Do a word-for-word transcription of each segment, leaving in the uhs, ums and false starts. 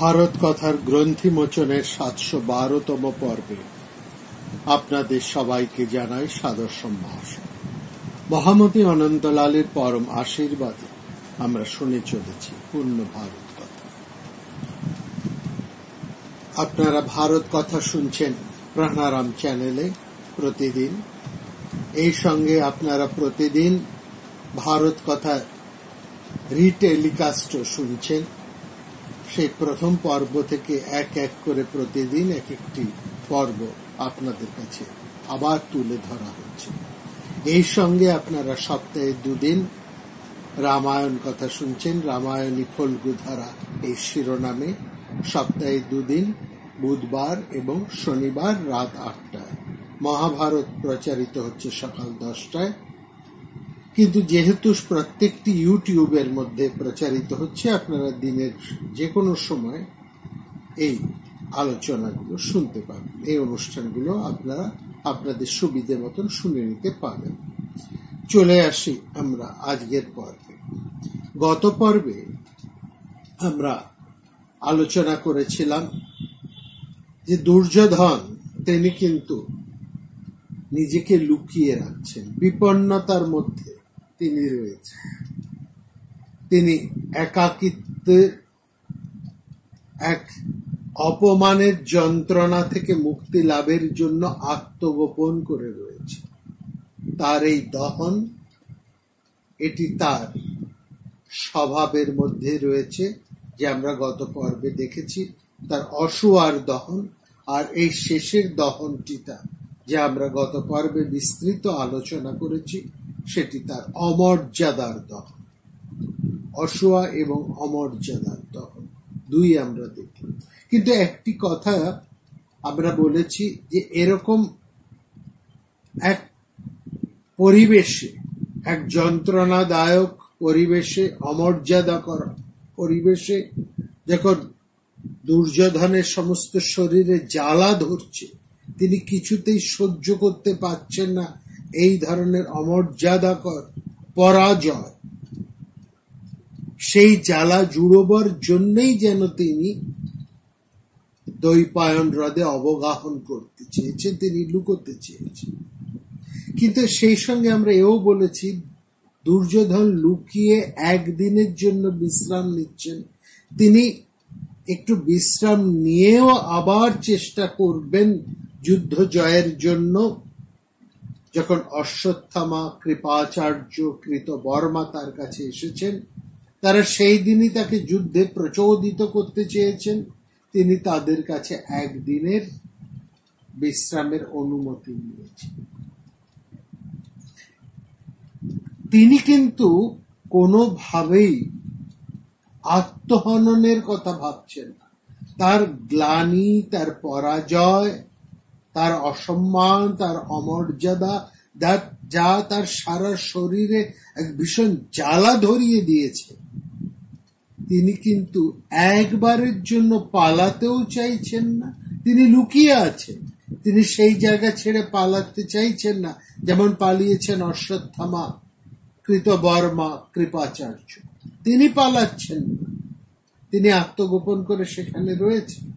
ভারত কথার গ্রন্থি মোচনের সাতশো বারোতম পর্বে আপনাদের সবাইকে জানাই সাদর সম্ভাষণ। মহামতি অনন্তলালের পরম আশীর্বাদে আমরা শুনে চলেছি পূর্ণ ভারত কথা। আপনারা ভারত কথা শুনছেন প্রাণারাম চ্যানেলে প্রতিদিন। এই সঙ্গে আপনারা প্রতিদিন ভারত কথা রিটেলিকাস্টও শুনছেন। সেই প্রথম পর্ব থেকে এক এক করে প্রতিদিন এক একটি পর্ব আপনাদের কাছে আবার তুলে ধরা হচ্ছে। এই সঙ্গে আপনারা সপ্তাহে দুদিন রামায়ণ কথা শুনছেন। রামায়ণী ফল্গুধারা এই শিরোনামে সপ্তাহে দুদিন বুধবার এবং শনিবার রাত আটটায়। মহাভারত প্রচারিত হচ্ছে সকাল দশটায়, কিন্তু যেহেতু প্রত্যেকটি ইউটিউবের মধ্যে প্রচারিত হচ্ছে, আপনারা দিনের যে কোনো সময় এই আলোচনাগুলো শুনতে পাবেন। এই অনুষ্ঠানগুলো আপনারা আপনাদের সুবিধে মতন শুনে নিতে পারেন। চলে আসি আমরা আজকের পর্বে। গত পর্বে আমরা আলোচনা করেছিলাম যে দুর্যোধন তিনি কিন্তু নিজেকে লুকিয়ে রাখছেন, বিপন্নতার মধ্যে তিনি রয়েছেন। তিনি একাকিত্বের এক অপমানের যন্ত্রণা থেকে মুক্তি লাভের জন্য আত্মগোপন করে রয়েছে। তার এই দহন, এটি তার স্বভাবের মধ্যে রয়েছে, যে আমরা গত পর্বে দেখেছি তার অসুয়ার দহন। আর এই শেষের দহনটিটা যে আমরা গত পর্বে বিস্তৃত আলোচনা করেছি, সেটি তার অমর্যাদার দহন। অসুয়া এবং অমর্যাদার দহন দুই আমরা দেখি। কিন্তু একটি কথা আমরা বলেছি যে এরকম এক পরিবেশে, এক যন্ত্রণাদায়ক পরিবেশে, অমর্যাদাকর পরিবেশে, যখন দুর্যোধনের সমস্ত শরীরে জ্বালা ধরছে, তিনি কিছুতেই সহ্য করতে পারছেন না এই ধরনের অমর্যাদাকর পরাজয়। সেই জ্বালা জুড়োবার জন্যই যেন তিনি দৈপায়ন হ্রদে অবগাহন করতে চেয়েছেন, তিনি লুকোতে চেয়েছেন। কিন্তু সেই সঙ্গে আমরা এও বলেছি, দুর্যোধন লুকিয়ে একদিনের জন্য বিশ্রাম নিচ্ছেন। তিনি একটু বিশ্রাম নিয়েও আবার চেষ্টা করবেন যুদ্ধ জয়ের জন্য। যখন অশ্বত্থামা, কৃপাচার্য, কৃতবর্মা তার কাছে এসেছেন, তারা সেই দিনই তাকে যুদ্ধে প্রচোদিত করতে চেয়েছেন। তিনি তাদের কাছে একদিনের বিশ্রামের অনুমতি নিয়েছেন। তিনি কিন্তু কোনোভাবেই আত্মহননের কথা ভাবছেন না। তার গ্লানি, তার পরাজয়, তার অসম্মান, তার অমর্যাদা, যা তার সারা শরীরে এক ভীষণ জ্বালা ধরিয়ে দিয়েছে, তিনি কিন্তু একবারের জন্য পালাতেও চাইছেন না। তিনি লুকিয়ে আছেন, তিনি সেই জায়গা ছেড়ে পালাতে চাইছেন না, যেমন পালিয়েছেন অশ্বত্থামা, কৃতবর্মা, কৃপাচার্য। তিনি পালাচ্ছেন না, তিনি আত্মগোপন করে সেখানে রয়েছেন।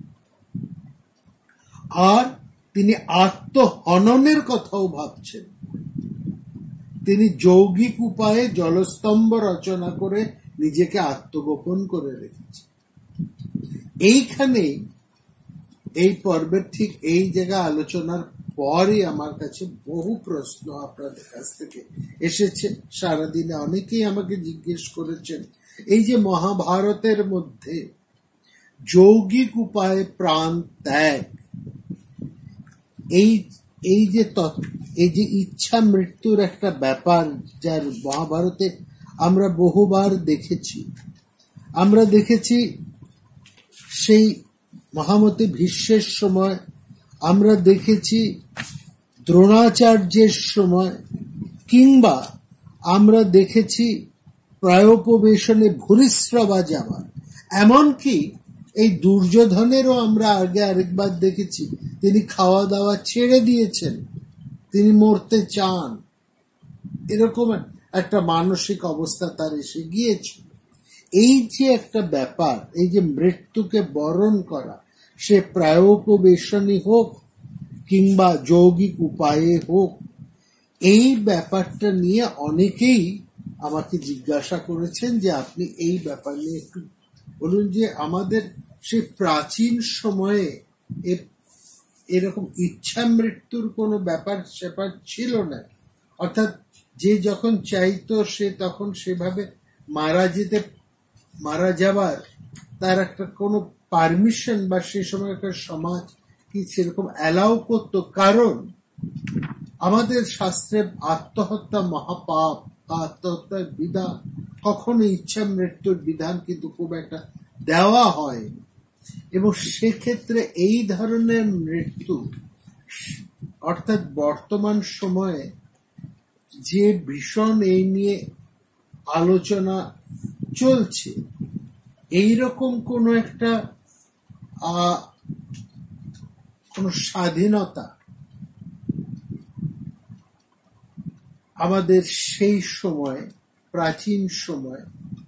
আর তিনি আত্মহননের কথাও ভাবছেন। তিনি যৌগিক উপায়ে জলস্তম্ভ রচনা করে নিজেকে আত্মগোপন করে রেখেছেন। এইখানেই এই পর্বের ঠিক এই জায়গা আলোচনার পরই আমার কাছে বহু প্রশ্ন আপনাদের কাছ থেকে এসেছে। সারাদিনে অনেকেই আমাকে জিজ্ঞেস করেছেন, এই যে মহাভারতের মধ্যে যৌগিক উপায়ে প্রাণ ত্যাগ, এই এই যে এই যে ইচ্ছা মৃত্যুর একটা ব্যাপার, যার মহাভারতে আমরা বহুবার দেখেছি। আমরা দেখেছি সেই মহামতি ভীষ্মের সময়, আমরা দেখেছি দ্রোণাচার্যের সময়, কিংবা আমরা দেখেছি প্রায়োপবেশনে ভূরিশ্রবা যাওয়ার। এমনকি এই দুর্যোধনেরও আমরা আগে আরেকবার দেখেছি, তিনি খাওয়া দাওয়া ছেড়ে দিয়েছেন, তিনি মরতে চান, এরকম একটা মানসিক অবস্থা তার এসে গিয়েছিল। এই যে একটা ব্যাপার, এই যে মৃত্যুকে বরণ করা, সে প্রায়োপবেশনই হোক কিংবা যৌগিক উপায়ে হোক, এই ব্যাপারটা নিয়ে অনেকেই আমাকে জিজ্ঞাসা করেছেন যে আপনি এই ব্যাপার নিয়ে একটু বলুন। যে আমাদের সেই প্রাচীন সময়ে এরকম ইচ্ছা মৃত্যুর কোনো ব্যাপার স্যাপার ছিল না, অর্থাৎ যে যখন চাইতো সে তখন সেভাবে মারা যেতে মারা যাবার তার একটা কোনো পারমিশন বা সেই সময় একটা সমাজ কি সেরকম অ্যালাউ করতো? কারণ আমাদের শাস্ত্রে আত্মহত্যা মহাপাপ, আত্মহত্যার বিধান, কখনো ইচ্ছা মৃত্যুর বিধান কিন্তু খুব একটা দেওয়া হয়। এবং সেক্ষেত্রে এই ধরনের মৃত্যু, অর্থাৎ বর্তমান সময়ে যে ভীষণ এই নিয়ে আলোচনা চলছে, এইরকম কোন একটা আহ কোন স্বাধীনতা আমাদের সেই সময় প্রাচীন সময়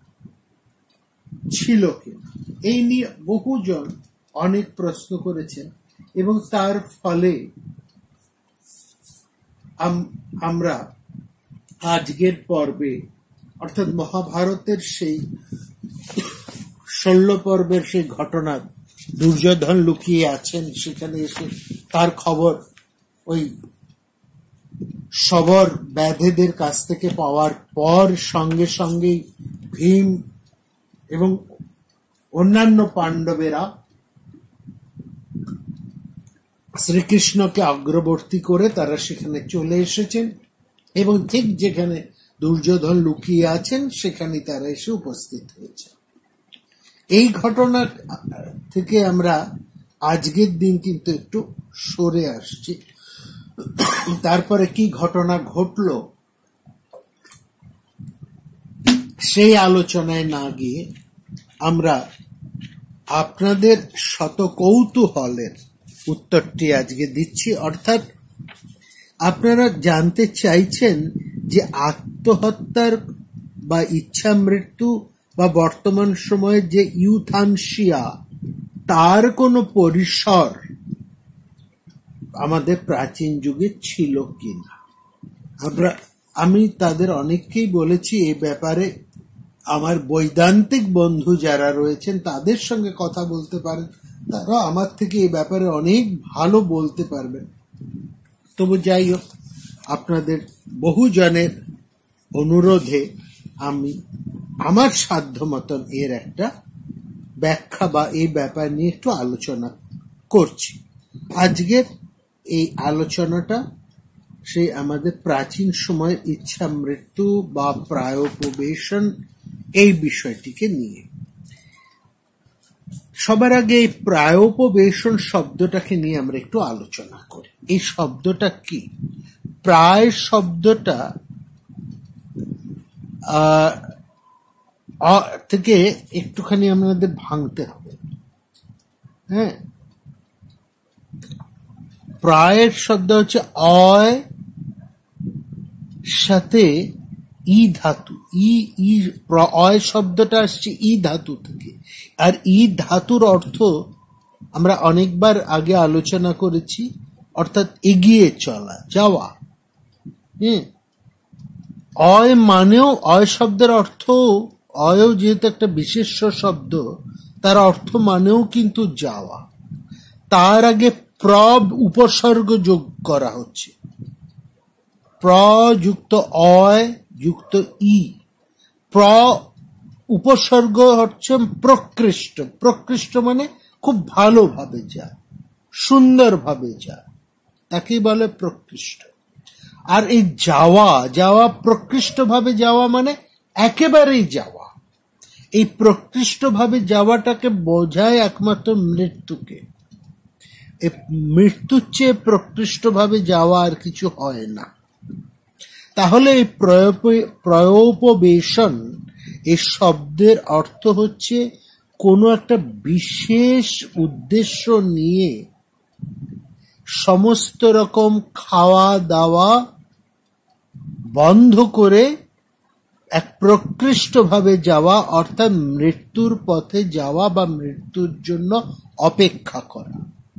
ছিল কিনা, এই নিয়ে বহুজন অনেক প্রশ্ন করেছেন। এবং তার ফলে আমরা আজকের পর্বে, অর্থাৎ মহাভারতের সেই ষোলো পর্বের সেই ঘটনা, দুর্যোধন লুকিয়ে আছেন, সেখানে এসে তার খবর ওই সবর ব্যাধেদের কাছ থেকে পাওয়ার পর সঙ্গে সঙ্গেই ভীম এবং অন্যান্য পাণ্ডবেরা শ্রীকৃষ্ণকে অগ্রবর্তী করে তারা সেখানে চলে এসেছেন এবং ঠিক যেখানে দুর্যোধন লুকিয়ে আছেন সেখানে তারা এসে উপস্থিত হয়েছে। এই ঘটনা থেকে আমরা আজকের দিন কিন্তু একটু সরে আসছি। তারপরে কি ঘটনা ঘটল সেই আলোচনায় না গিয়ে আমরা আপনাদের শত কৌতূহলের উত্তরটি আজকে দিচ্ছি। অর্থাৎ আপনারা জানতে চাইছেন যে আত্মহত্যার বা ইচ্ছা মৃত্যু বা বর্তমান সময়ে যে ইউথানসিয়া, তার কোনো পরিসর আমাদের প্রাচীন যুগে ছিল কিনা। আমরা আমি তাদের অনেককেই বলেছি এই ব্যাপারে আমার বৈদান্তিক বন্ধু যারা রয়েছেন তাদের সঙ্গে কথা বলতে পারেন, তারা আমার থেকে এই ব্যাপারে অনেক ভালো বলতে পারবেন। তবু যাই হোক, আপনাদের বহুজনের অনুরোধে আমি আমার সাধ্য মতন এর একটা ব্যাখ্যা বা এই ব্যাপার নিয়ে একটু আলোচনা করছি। আজকের এই আলোচনাটা সেই আমাদের প্রাচীন সময়ের ইচ্ছা মৃত্যু বা প্রায়োপবেশন এই বিষয়টিকে নিয়ে। সবার আগে এই প্রায়োপবেশন শব্দটাকে নিয়ে আমরা একটু আলোচনা করি। এই শব্দটা কি? প্রায় শব্দটা আহ থেকে একটুখানি আমাদের ভাঙতে হবে। হ্যাঁ, প্রায়ের শব্দ হচ্ছে অয় সাথে ই ধাতু। ই ই অয় শব্দটা আসছে ই ধাতু থেকে। আর ই ধাতুর অর্থ আমরা অনেকবার আগে আলোচনা করেছি, অর্থাৎ এগিয়ে চলা, যাওয়া। হ্যাঁ, অয় মানেও, অয় শব্দের অর্থ, অয়ও যেহেতু একটা বিশেষ্য শব্দ, তার অর্থ মানেও কিন্তু যাওয়া। তার আগে প্র উপসর্গ যোগ করা হচ্ছে, প্র যুক্ত অয় যুক্ত ই। প্র উপসর্গ হচ্ছে প্রকৃষ্ট। প্রকৃষ্ট মানে খুব ভালোভাবে যা, সুন্দরভাবে যা, তাকেই বলে প্রকৃষ্ট। আর এই যাওয়া, যাওয়া প্রকৃষ্ট ভাবে যাওয়া মানে একেবারেই যাওয়া। এই প্রকৃষ্ট ভাবে যাওয়াটাকে বোঝায় একমাত্র মৃত্যুকে। মৃত্যুর চেয়ে প্রকৃষ্ট ভাবে যাওয়া আর কিছু হয় না। তাহলে এই প্রায়োপবেশন এই শব্দের অর্থ হচ্ছে কোনো একটা বিশেষ উদ্দেশ্য নিয়ে সমস্ত রকম খাওয়া দাওয়া বন্ধ করে এক প্রকৃষ্টভাবে যাওয়া, অর্থাৎ মৃত্যুর পথে যাওয়া বা মৃত্যুর জন্য অপেক্ষা করা।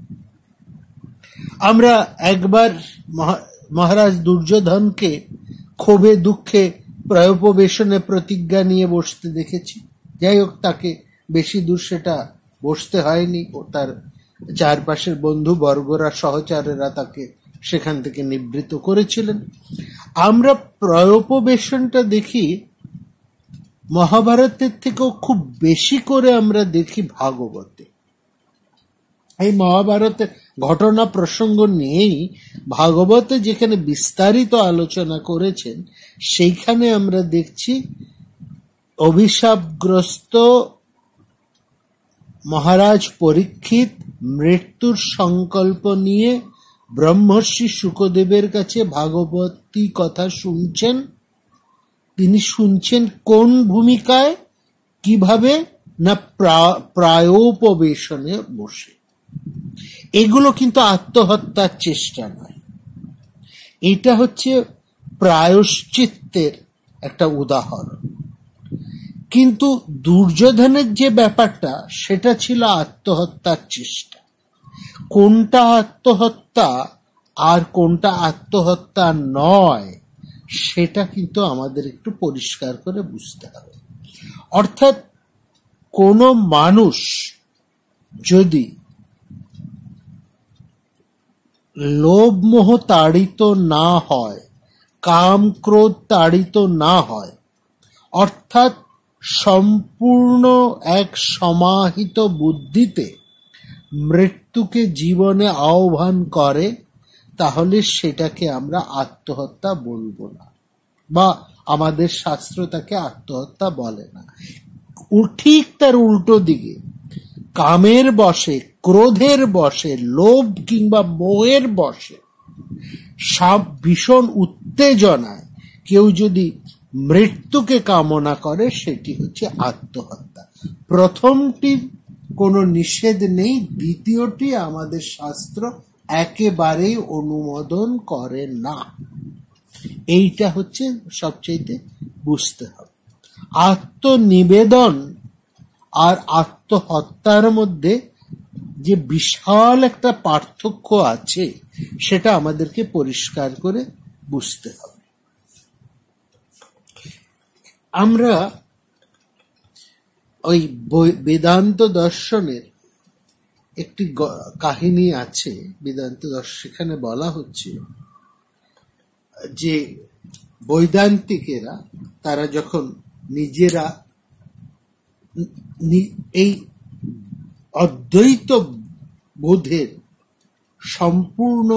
আমরা একবার মহারাজ দুর্যোধনকে ক্ষোভে দুঃখে প্রায়োপবেশনে প্রতিজ্ঞা নিয়ে বসতে দেখেছি। যাই হোক, তাকে বেশি দূর সেটা বসতে হয়নি, ও তার চারপাশের বন্ধু বর্গরা, সহচারেরা তাকে সেখান থেকে নিবৃত্ত করেছিলেন। আমরা প্রায়োপবেশনটা দেখি মহাভারতের থেকেও খুব বেশি করে আমরা দেখি ভাগবতে। এই মহাভারতের ঘটনা প্রসঙ্গ নিয়েই ভাগবতে যেখানে বিস্তারিত আলোচনা করেছেন, সেইখানে আমরা দেখছি অভিশাপগ্রস্ত মহারাজ পরীক্ষিত মৃত্যুর সংকল্প নিয়ে ব্রহ্মর্ষি শুকদেবের কাছে ভাগবতী কথা শুনছেন। তিনি শুনছেন কোন ভূমিকায়, কিভাবে না প্রায়োপবেশনে বসে। এগুলো কিন্তু আত্মহত্যার চেষ্টা নয়, এটা হচ্ছে প্রায়শ্চিত্তের একটা উদাহরণ। কিন্তু দুর্যোধনের যে ব্যাপারটা, সেটা ছিল আত্মহত্যার চেষ্টা। কোনটা আত্মহত্যা আর কোনটা আত্মহত্যা নয়, সেটা কিন্তু আমাদের একটু পরিষ্কার করে বুঝতে হবে। অর্থাৎ কোনো মানুষ যদি লোভমোহ তাড়িত না হয়, কাম ক্রোধ তাড়িত না হয়, অর্থাৎ সম্পূর্ণ এক সমাহিত বুদ্ধিতে মৃত্যুকে জীবনে আহ্বান করে, তাহলে সেটাকে আমরা আত্মহত্যা বলবো না, বা আমাদের শাস্ত্র তাকে আত্মহত্যা বলে না। ঠিক তার উল্টো দিকে, কামের বশে, ক্রোধের বশে, লোভ কিংবা মোহের বশে, সব ভীষণ উত্তেজনায় কেউ যদি মৃত্যুকে কামনা করে, সেটি হচ্ছে আত্মহত্যা। প্রথমটির কোনো নিষেধ নেই, দ্বিতীয়টি আমাদের শাস্ত্র একেবারেই অনুমোদন করে না। এইটা হচ্ছে সবচেয়ে বুঝতে হবে। আত্মনিবেদন আর আত্মহত্যার মধ্যে যে বিশাল একটা পার্থক্য আছে, সেটা আমাদেরকে পরিষ্কার করে বুঝতে হবে। আমরা ওই বেদান্ত দর্শনের একটি কাহিনী আছে, বেদান্ত দর্শন, সেখানে বলা হচ্ছে যে বৈদান্তিকেরা, তারা যখন নিজেরা এই অদ্বৈত বোধের সম্পূর্ণ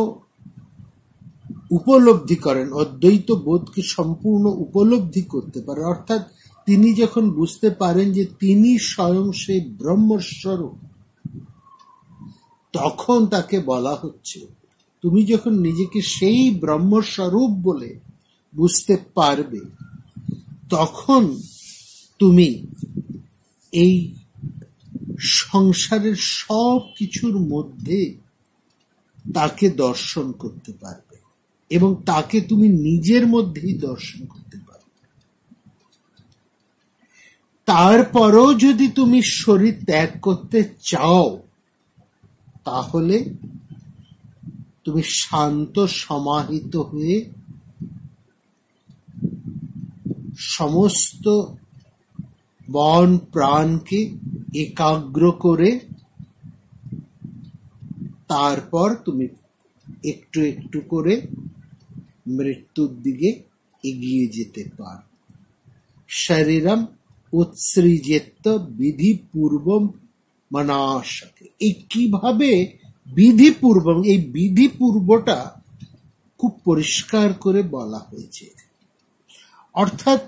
উপলব্ধি করেন, অদ্বৈত বোধকে সম্পূর্ণ উপলব্ধি করতে পারেন, অর্থাৎ তিনি যখন বুঝতে পারেন যে তিনি স্বয়ং সেই ব্রহ্মস্বরূপ, তখন তাকে বলা হচ্ছে, তুমি যখন নিজেকে সেই ব্রহ্মস্বরূপ বলে বুঝতে পারবে, তখন তুমি এই সংসারের সব কিছুর মধ্যে তাকে দর্শন করতে পারবে, এবং তাকে তুমি নিজের মধ্যেই দর্শন করতে পারবে। তারপরও যদি তুমি শরীর ত্যাগ করতে চাও, তাহলে তুমি শান্ত সমাহিত হয়ে সমস্ত মন প্রাণকে একাগ্র করে তারপর তুমি একটু একটু করে মৃত্যুর দিকে এগিয়ে যেতে পারো। শরীরম উৎসৃজেত বিধি পূর্বম মনাশকে। এই কিভাবে বিধি পূর্বম, এই বিধি পূর্বটা খুব পরিষ্কার করে বলা হয়েছে। অর্থাৎ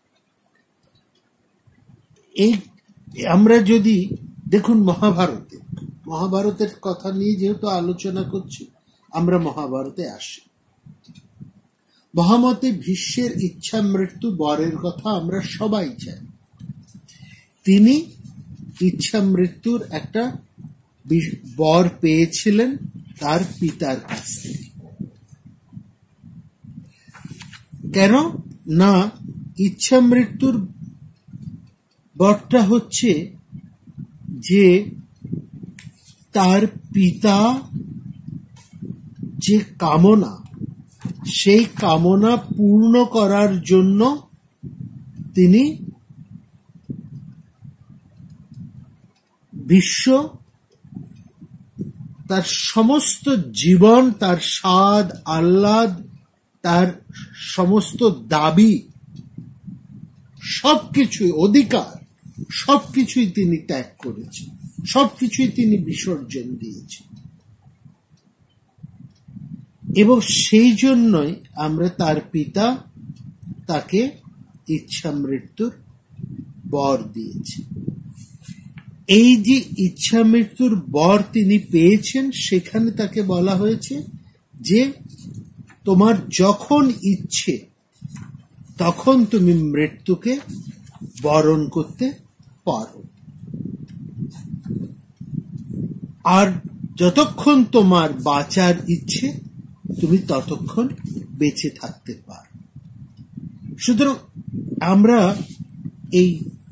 এই আমরা যদি দেখুন, মহাভারতে মহাভারতের কথা নিয়ে যেহেতু আলোচনা করছি, আমরা মহাভারতে আসি। মহামতে ভীষ্মের ইচ্ছা মৃত্যু বরের কথা আমরা সবাই জানি। তিনি ইচ্ছা মৃত্যুর একটা বর পেয়েছিলেন তার পিতার কাছ থেকে। কেন না, ইচ্ছা মৃত্যুর বরটা হচ্ছে যে তার পিতা যে কামনা, সেই কামনা পূর্ণ করার জন্য তিনি বিশ্ব, তার সমস্ত জীবন, তার স্বাদ আহ্লাদ, তার সমস্ত দাবি, সবকিছুই, অধিকার, সবকিছুই তিনি ত্যাগ করেছেন, সবকিছুই তিনি বিসর্জন দিয়েছেন। এবং সেই জন্যই আমরা তার পিতা তাকে ইচ্ছা মৃত্যুর বর দিয়েছি। এই যে ইচ্ছা মৃত্যুর বর তিনি পেয়েছেন, সেখানে তাকে বলা হয়েছে যে তোমার যখন ইচ্ছে তখন তুমি মৃত্যুকে বরণ করতে পারো, আর যতক্ষণ তোমার বাঁচার ইচ্ছে তুমি ততক্ষণ বেঁচে থাকতে পারো। সুতরাং আমরা এই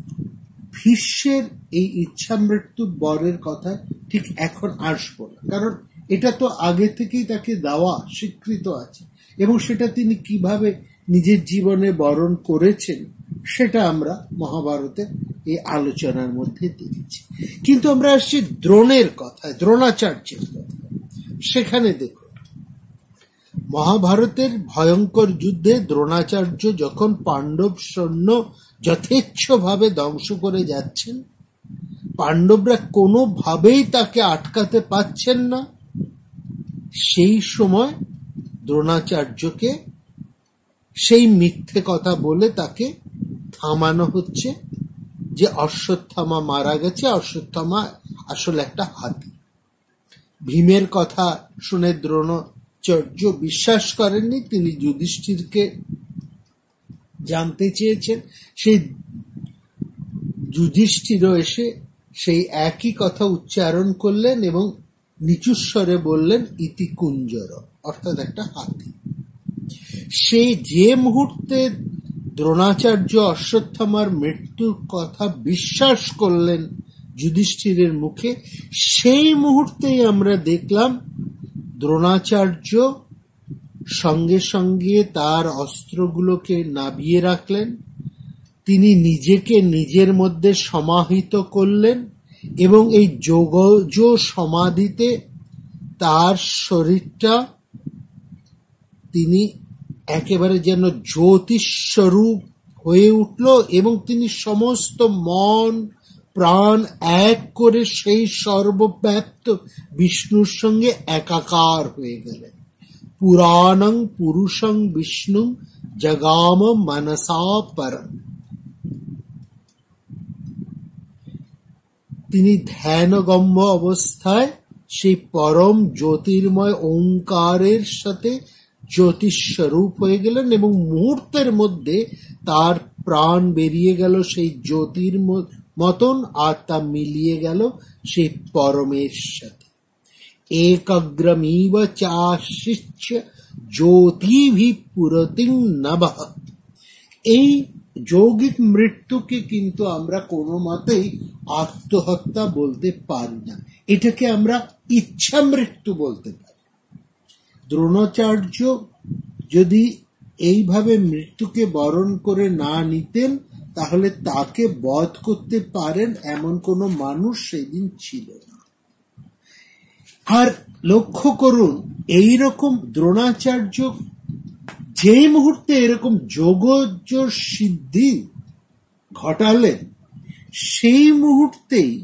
ভীষ্মের এই ইচ্ছা মৃত্যু বরের কথা ঠিক এখন আসবো না, কারণ এটা তো আগে থেকেই তাকে দেওয়া স্বীকৃত আছে, এবং সেটা তিনি কিভাবে নিজের জীবনে বরণ করেছেন সেটা আমরা মহাভারতের এই আলোচনার মধ্যে দেখেছি। কিন্তু আমরা আসছি দ্রোণের কথায়, দ্রোণাচার্যের কথা। সেখানে দেখুন, মহাভারতের ভয়ঙ্কর যুদ্ধে দ্রোণাচার্য যখন পাণ্ডব সৈন্য যথেচ্ছভাবে ধ্বংস করে যাচ্ছেন, পাণ্ডবরা কোনোভাবেই তাকে আটকাতে পারছেন না, সেই সময় দ্রোণাচার্যকে সেই মিথ্যে কথা বলে তাকে থামানো হচ্ছে যে অশ্বত্থামা মারা গেছে, অশ্বত্থামা আসলে একটা হাতি। ভীমের কথা শুনে দ্রোণাচার্য বিশ্বাস করেননি, তিনি যুধিষ্ঠিরকে জানতে চেয়েছেন। সেই যুধিষ্ঠিরও এসে সেই একই কথা উচ্চারণ করলেন এবং নিচুস্বরে বললেন ইতি কুঞ্জর, অর্থাৎ একটা হাতি। সেই যে মুহূর্তে দ্রোণাচার্য অশ্বত্থামার মৃত্যুর কথা বিশ্বাস করলেন যুধিষ্ঠিরের মুখে, সেই মুহূর্তেই আমরা দেখলাম দ্রোণাচার্য সঙ্গে সঙ্গে তার অস্ত্রগুলোকে নাবিয়ে রাখলেন, তিনি নিজেকে নিজের মধ্যে সমাহিত করলেন এবং এই যোগজ সমাধিতে তার শরীরটা তিনি একেবারে যেন জ্যোতিস্বরূপ হয়ে উঠল এবং তিনি সমস্ত মন প্রাণ এক করে সেই সর্বব্যাপ্ত বিষ্ণুর সঙ্গে একাকার হয়ে গেলেন। পুরাণং পুরুষং বিষ্ণু জগাম মনসা পরম। তিনি ধ্যানগম্য অবস্থায় সেই পরম জ্যোতির্ময় ওঙ্কারের সাথে জ্যোতিস্বরূপ হয়ে গেলেন এবং মুহূর্তের মধ্যে তার প্রাণ বেরিয়ে গেল সেই জ্যোতির মতন, আর তা মিলিয়ে গেল সেই পরমের সাথে। একগ্রমিব চাশিচ্য জ্যোতিভি পুরতিং নভঃ। এই যৌগিক মৃত্যুকে কিন্তু আমরা কোনো মতেই আত্মহত্যা বলতে পারি না, এটাকে আমরা ইচ্ছা মৃত্যু বলতে পারি। দ্রোণাচার্য যদি এইভাবে মৃত্যুকে বরণ করে না নিতেন, তাহলে তাকে বধ করতে পারেন এমন কোনো মানুষ সেদিন ছিল না। আর লক্ষ্য করুন, এইরকম দ্রোণাচার্য যেই মুহূর্তে এরকম যোগজ সিদ্ধি ঘটালেন, সেই মুহূর্তেই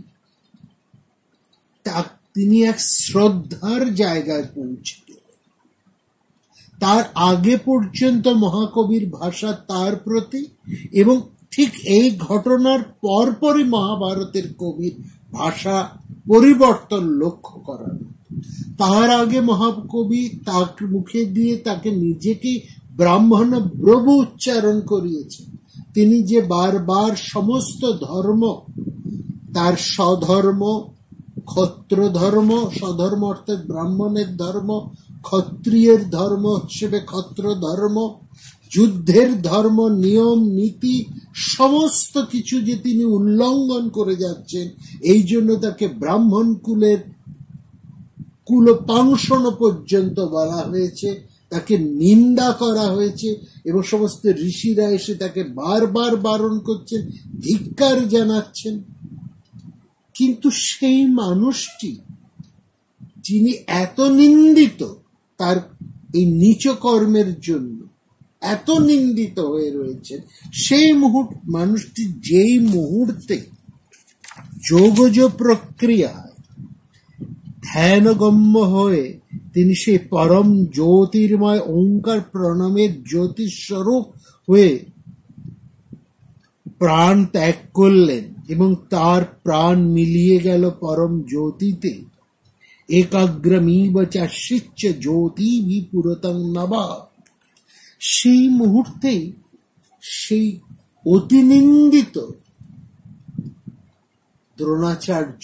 তিনি এক শ্রদ্ধার জায়গায় পৌঁছে গেলেন। তার আগে পর্যন্ত মহাকবির ভাষা তার প্রতি, এবং ঠিক এই ঘটনার পরপরই মহাভারতের কবির ভাষা পরিবর্তন লক্ষ্য করা। তার আগে মহাকবি তার মুখে দিয়ে তাকে নিজেকে ব্রাহ্মণ প্রভু উচ্চারণ করিয়েছেন। তিনি যে বারবার সমস্ত ধর্ম, তার স্বধর্ম, ক্ষত্র ধর্ম, স্বধর্ম অর্থাৎ ব্রাহ্মণের ধর্ম, ক্ষত্রিয়ের ধর্ম হিসেবে ক্ষত্র ধর্ম, যুদ্ধের ধর্ম, নিয়ম নীতি সমস্ত কিছু যে তিনি উল্লঙ্ঘন করে যাচ্ছেন, এই জন্য তাকে ব্রাহ্মণ কুলের কুলপাংশন পর্যন্ত বলা হয়েছে, তাকে নিন্দা করা হয়েছে এবং সমস্ত ঋষিরা এসে তাকে বারবার বারণ করছেন, ধিক্কার জানাচ্ছেন। কিন্তু সেই মানুষটি যিনি এত নিন্দিত, তার এই নিচ কর্মের জন্য এত নিন্দিত হয়ে রয়েছেন, সেই মুহূর্ত মানুষটি যেই মুহূর্তে যোগজ প্রক্রিয়ায় ধ্যানগম্য হয়ে তিনি সেই পরম জ্যোতির্ময় ওঙ্কার প্রণামের জ্যোতিস্বরূপ হয়ে প্রাণ ত্যাগ করলেন এবং তার প্রাণ মিলিয়ে গেল পরম জ্যোতিতে, একাগ্রমিব চাশিচ্য জ্যোতি বিপুরতং নবা, সেই মুহূর্তেই সেই অতিনিন্দিত দ্রোণাচার্য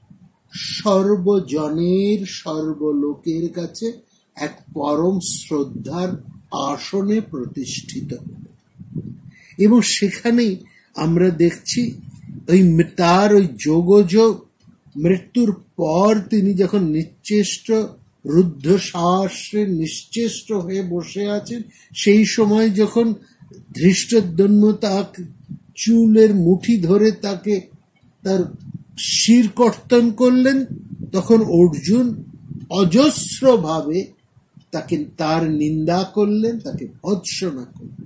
সর্বজনের সর্বলোকের কাছে এক পরম শ্রদ্ধার আসনে প্রতিষ্ঠিত হলেন। এবং সেখানেই আমরা দেখছি ওই তার ওই যোগজ মৃত্যুর পর তিনি যখন নিশ্চেষ্ট রুদ্ধশ্বাসে নিশ্চেষ্ট হয়ে বসে আছেন, সেই সময় যখন ধৃষ্টদ্যম্ন তাকে চুলের মুঠি ধরে তাকে তার শির কর্তন করলেন, তখন অর্জুন অজস্র ভাবে তাকে তার নিন্দা করলেন, তাকে ভৎসনা করলেন।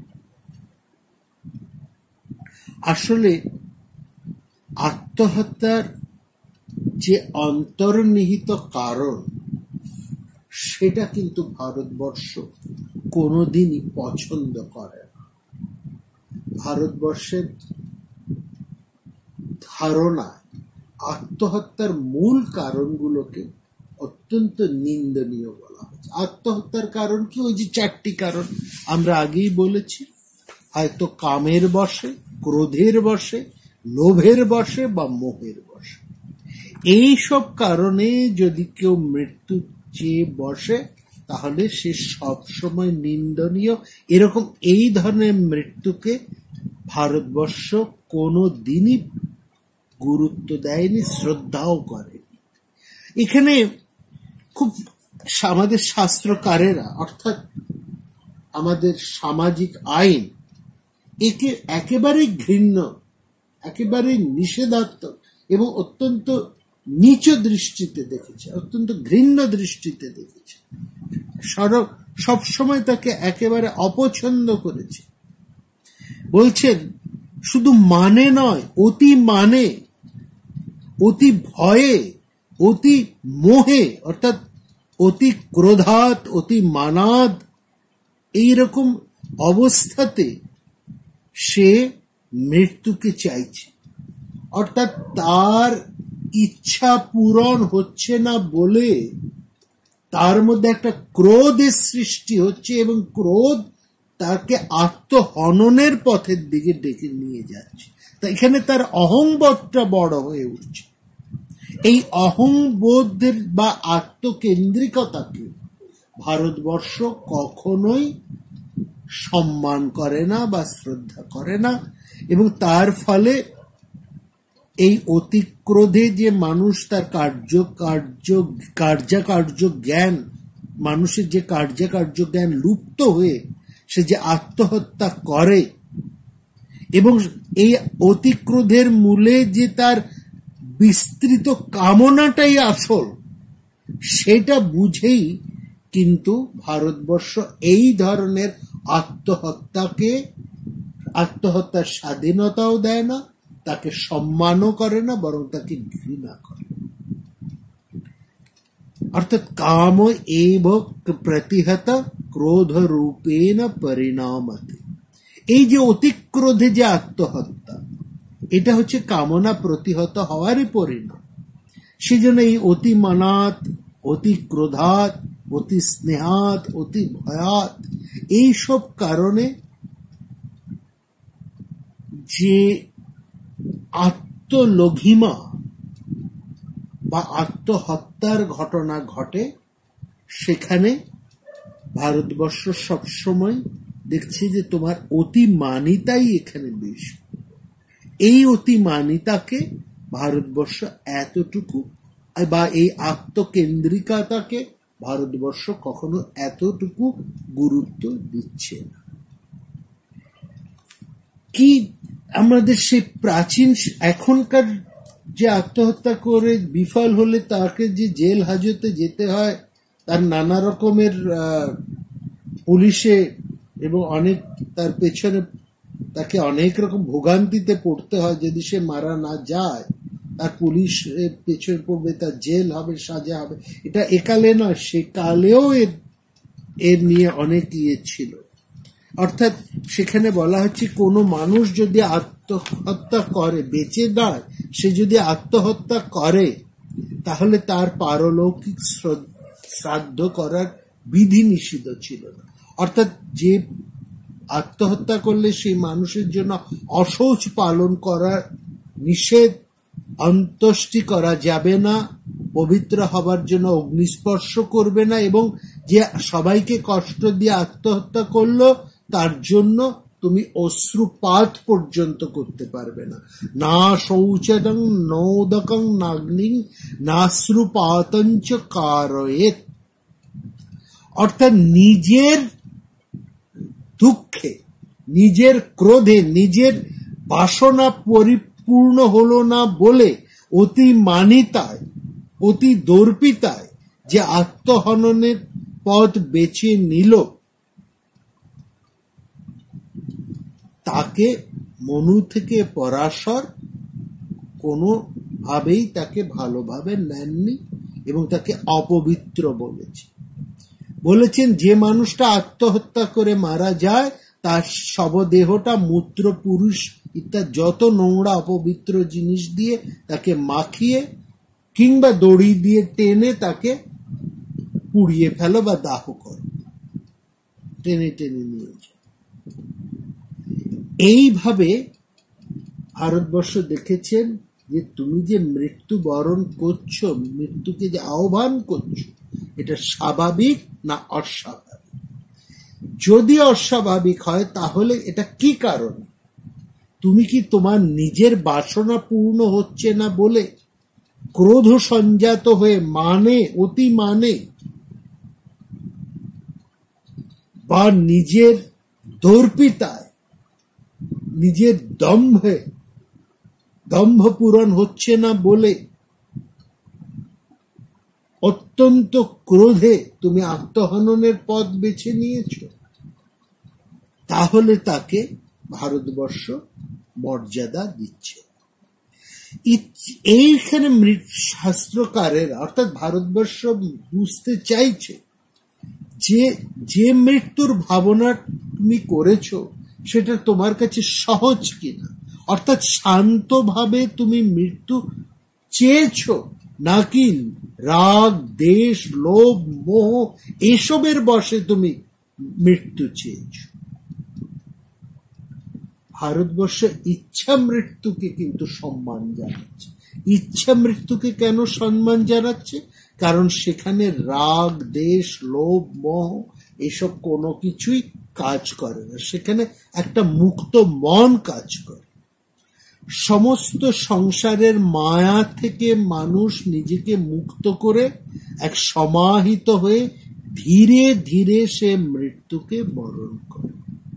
আসলে আত্মহত্যার যে অন্তর্নিহিত কারণ, সেটা কিন্তু ভারতবর্ষ কোনোদিনই পছন্দ করে না। ভারতবর্ষের ধারণা আত্মহত্যার মূল কারণগুলোকে অত্যন্ত নিন্দনীয় বলা হচ্ছে। আত্মহত্যার কারণ কি? ওই যে চারটি কারণ আমরা আগেই বলেছি, হয়তো কামের বশে, ক্রোধের বশে, লোভের বশে বা মোহের বশে। এই সব কারণে যদি কেউ মৃত্যু চেয়ে বসে, তাহলে সে সবসময় নিন্দনীয়। এরকম এই ধরনের মৃত্যুকে ভারতবর্ষ কোনো দিনই গুরুত্ব দেয়নি, শ্রদ্ধাও করেনি। এখানে খুব আমাদের শাস্ত্রকারেরা, অর্থাৎ আমাদের সামাজিক আইন একে একেবারেই ঘৃণ্য, একেবারেই নিষেধাত্মক এবং অত্যন্ত নিচ দৃষ্টিতে দেখেছে, অত্যন্ত ঘৃণ্য দৃষ্টিতে দেখেছে। সবসময় তাকে একেবারে অপছন্দ করেছে। বলছেন শুধু মানে নয়, অতি মানে, অতি ভয়ে, অতি মোহে, অর্থাৎ অতি ক্রোধাৎ, অতি মানাদ, এইরকম অবস্থাতে সে মৃত্যুকে চাইছে। অর্থাৎ তার ইচ্ছা পূরণ হচ্ছে না বলে তার মধ্যে একটা ক্রোধের সৃষ্টি হচ্ছে এবং ক্রোধ তাকে আত্মহননের পথের দিকে ডেকে নিয়ে যাচ্ছে। তা এখানে তার অহংবোধটা বড় হয়ে উঠছে। এই অহংবোধের বা আত্মকেন্দ্রিকতাকে ভারতবর্ষ কখনোই সম্মান করে না বা শ্রদ্ধা করে না, এবং তার ফলে এই অতিক্রোধে যে মানুষ তার কার্য কার্য কার্যকার্য জ্ঞান, মানুষের যে কার্যকার্য জ্ঞান লুপ্ত হয়ে সে যে আত্মহত্যা করে, এবং এই অতিক্রোধের মূলে যে তার বিস্তৃত কামনাটাই আসল, সেটা বুঝেই কিন্তু ভারতবর্ষ এই ধরনের আত্মহত্যাকে, আত্মহত্যার স্বাধীনতাও দেয় না, তাকে সম্মানও করে না, বরং তাকে ঘৃণা করে। অর্থাৎ কাম এব প্রতিহত ক্রোধ রূপেণ পরিণামতে। এই যে অতিক্রোধে যে আত্মহত্যা, এটা হচ্ছে কামনা প্রতিহত হওয়ারই পরিণাম। সেজন্য এই অতি মানাত, অতি ক্রোধাত, অতি স্নেহাত, অতি ভয়াত, এইসব কারণে যে আত্মলঘিমা বা আত্মহত্যার ঘটনা ঘটে, সেখানে ভারতবর্ষ সবসময় দেখছে যে তোমার অতিমানিতাই এখানে বেশি। এই অতিমানিতাকে ভারতবর্ষ এতটুকু, বা এই আত্মকেন্দ্রিকতাকে ভারতবর্ষ কখনো এতটুকু গুরুত্ব দিচ্ছে না। কি আমাদের সেই প্রাচীন, এখনকার যে আত্মহত্যা করে বিফল হলে তাকে যে জেল হাজতে যেতে হয়, তার নানা রকমের পুলিশে এবং অনেক তার পেছনে তাকে অনেক রকম ভোগান্তিতে পড়তে হয়, যদি সে মারা না যায় তার পুলিশ পেছনে পড়বে, তার জেল হবে, সাজা হবে। এটা একালে নয়, সে কালেও এর এর নিয়ে অনেক ইয়ে ছিল। অর্থাৎ সেখানে বলা হচ্ছে কোনো মানুষ যদি আত্মহত্যা করে, বেঁচে নয়, সে যদি আত্মহত্যা করে তাহলে তার পারলৌকিক শ্রাদ্ধ করার বিধি নিষিদ্ধ ছিল না। অর্থাৎ যে আত্মহত্যা করলে সেই মানুষের জন্য অশৌচ পালন করার নিষেধ, অন্ত্যেষ্টি করা যাবে না, পবিত্র হবার জন্য অগ্নিস্পর্শ করবে না, এবং যে সবাইকে কষ্ট দিয়ে আত্মহত্যা করলো তার জন্য তুমি অশ্রুপাত পর্যন্ত করতে পারবে না। না শৌচং নোদকং নাগ্নিং নাশ্রুপাতঞ্চ কারয়েত। অর্থাৎ নিজের দুঃখে, নিজের ক্রোধে, নিজের বাসনা পরিপূর্ণ হলো না বলে অতি মানিতায়, অতি দর্পিতায় যে আত্মহননের পথ বেছে নিল, তাকে মনু থেকে পরাশর কোনোভাবেই তাকে ভালোভাবে নেননি এবং তাকে অপবিত্র বলেছে। বলেছেন যে মানুষটা আত্মহত্যা করে মারা যায় তার শবদেহটা মূত্র, পুরুষ ইত্যাদি যত নোংরা অপবিত্র জিনিস দিয়ে তাকে মাখিয়ে কিংবা দড়ি দিয়ে টেনে তাকে পুড়িয়ে ফেলো বা দাহ করো, টেনে টেনে নিয়ে যাও। এইভাবে ভারতবর্ষ দেখেছেন যে তুমি যে মৃত্যু বরণ করছো, মৃত্যুকে যে আহ্বান করছো, এটা স্বাভাবিক না অস্বাভাবিক? যদি অস্বাভাবিক হয় তাহলে এটা কি কারণ? তুমি কি তোমার নিজের বাসনা পূর্ণ হচ্ছে না বলে ক্রোধ সঞ্জাত হয়ে মানে, অতি মানে, বা নিজের দর্পিতায়, নিজের দম্ভে, দম্ভ পূরণ হচ্ছে না বলে অত্যন্ত ক্রোধে তুমি আত্মহননের পথ বেছে নিয়েছ? তাহলে তাকে ভারতবর্ষ মর্যাদা দিচ্ছে। এইখানে শাস্ত্রকারের অর্থাৎ ভারতবর্ষ বুঝতে চাইছে যে যে মৃত্যুর ভাবনা তুমি করেছ সেটা তোমার কাছে সহজ কিনা, অর্থাৎ শান্তভাবে তুমি মৃত্যু চেয়েছ নাকি রাগ, দেশ, লোভ, মোহ এসবের বশে তুমি মৃত্যু চেয়েছ। ভারতবর্ষ ইচ্ছা মৃত্যুকে কিন্তু সম্মান জানাচ্ছে। ইচ্ছা মৃত্যুকে কেন সম্মান জানাচ্ছে? কারণ সেখানে রাগ, দেশ, লোভ, মোহ এসব কোনো কিছুই কাজ করে না, সেখানে একটা মুক্ত মন কাজ করে। সমস্ত সংসারের মায়া থেকে মানুষ নিজেকে মুক্ত করে এক সমাহিত হয়ে ধীরে ধীরে সে মৃত্যুকে বরণ করে।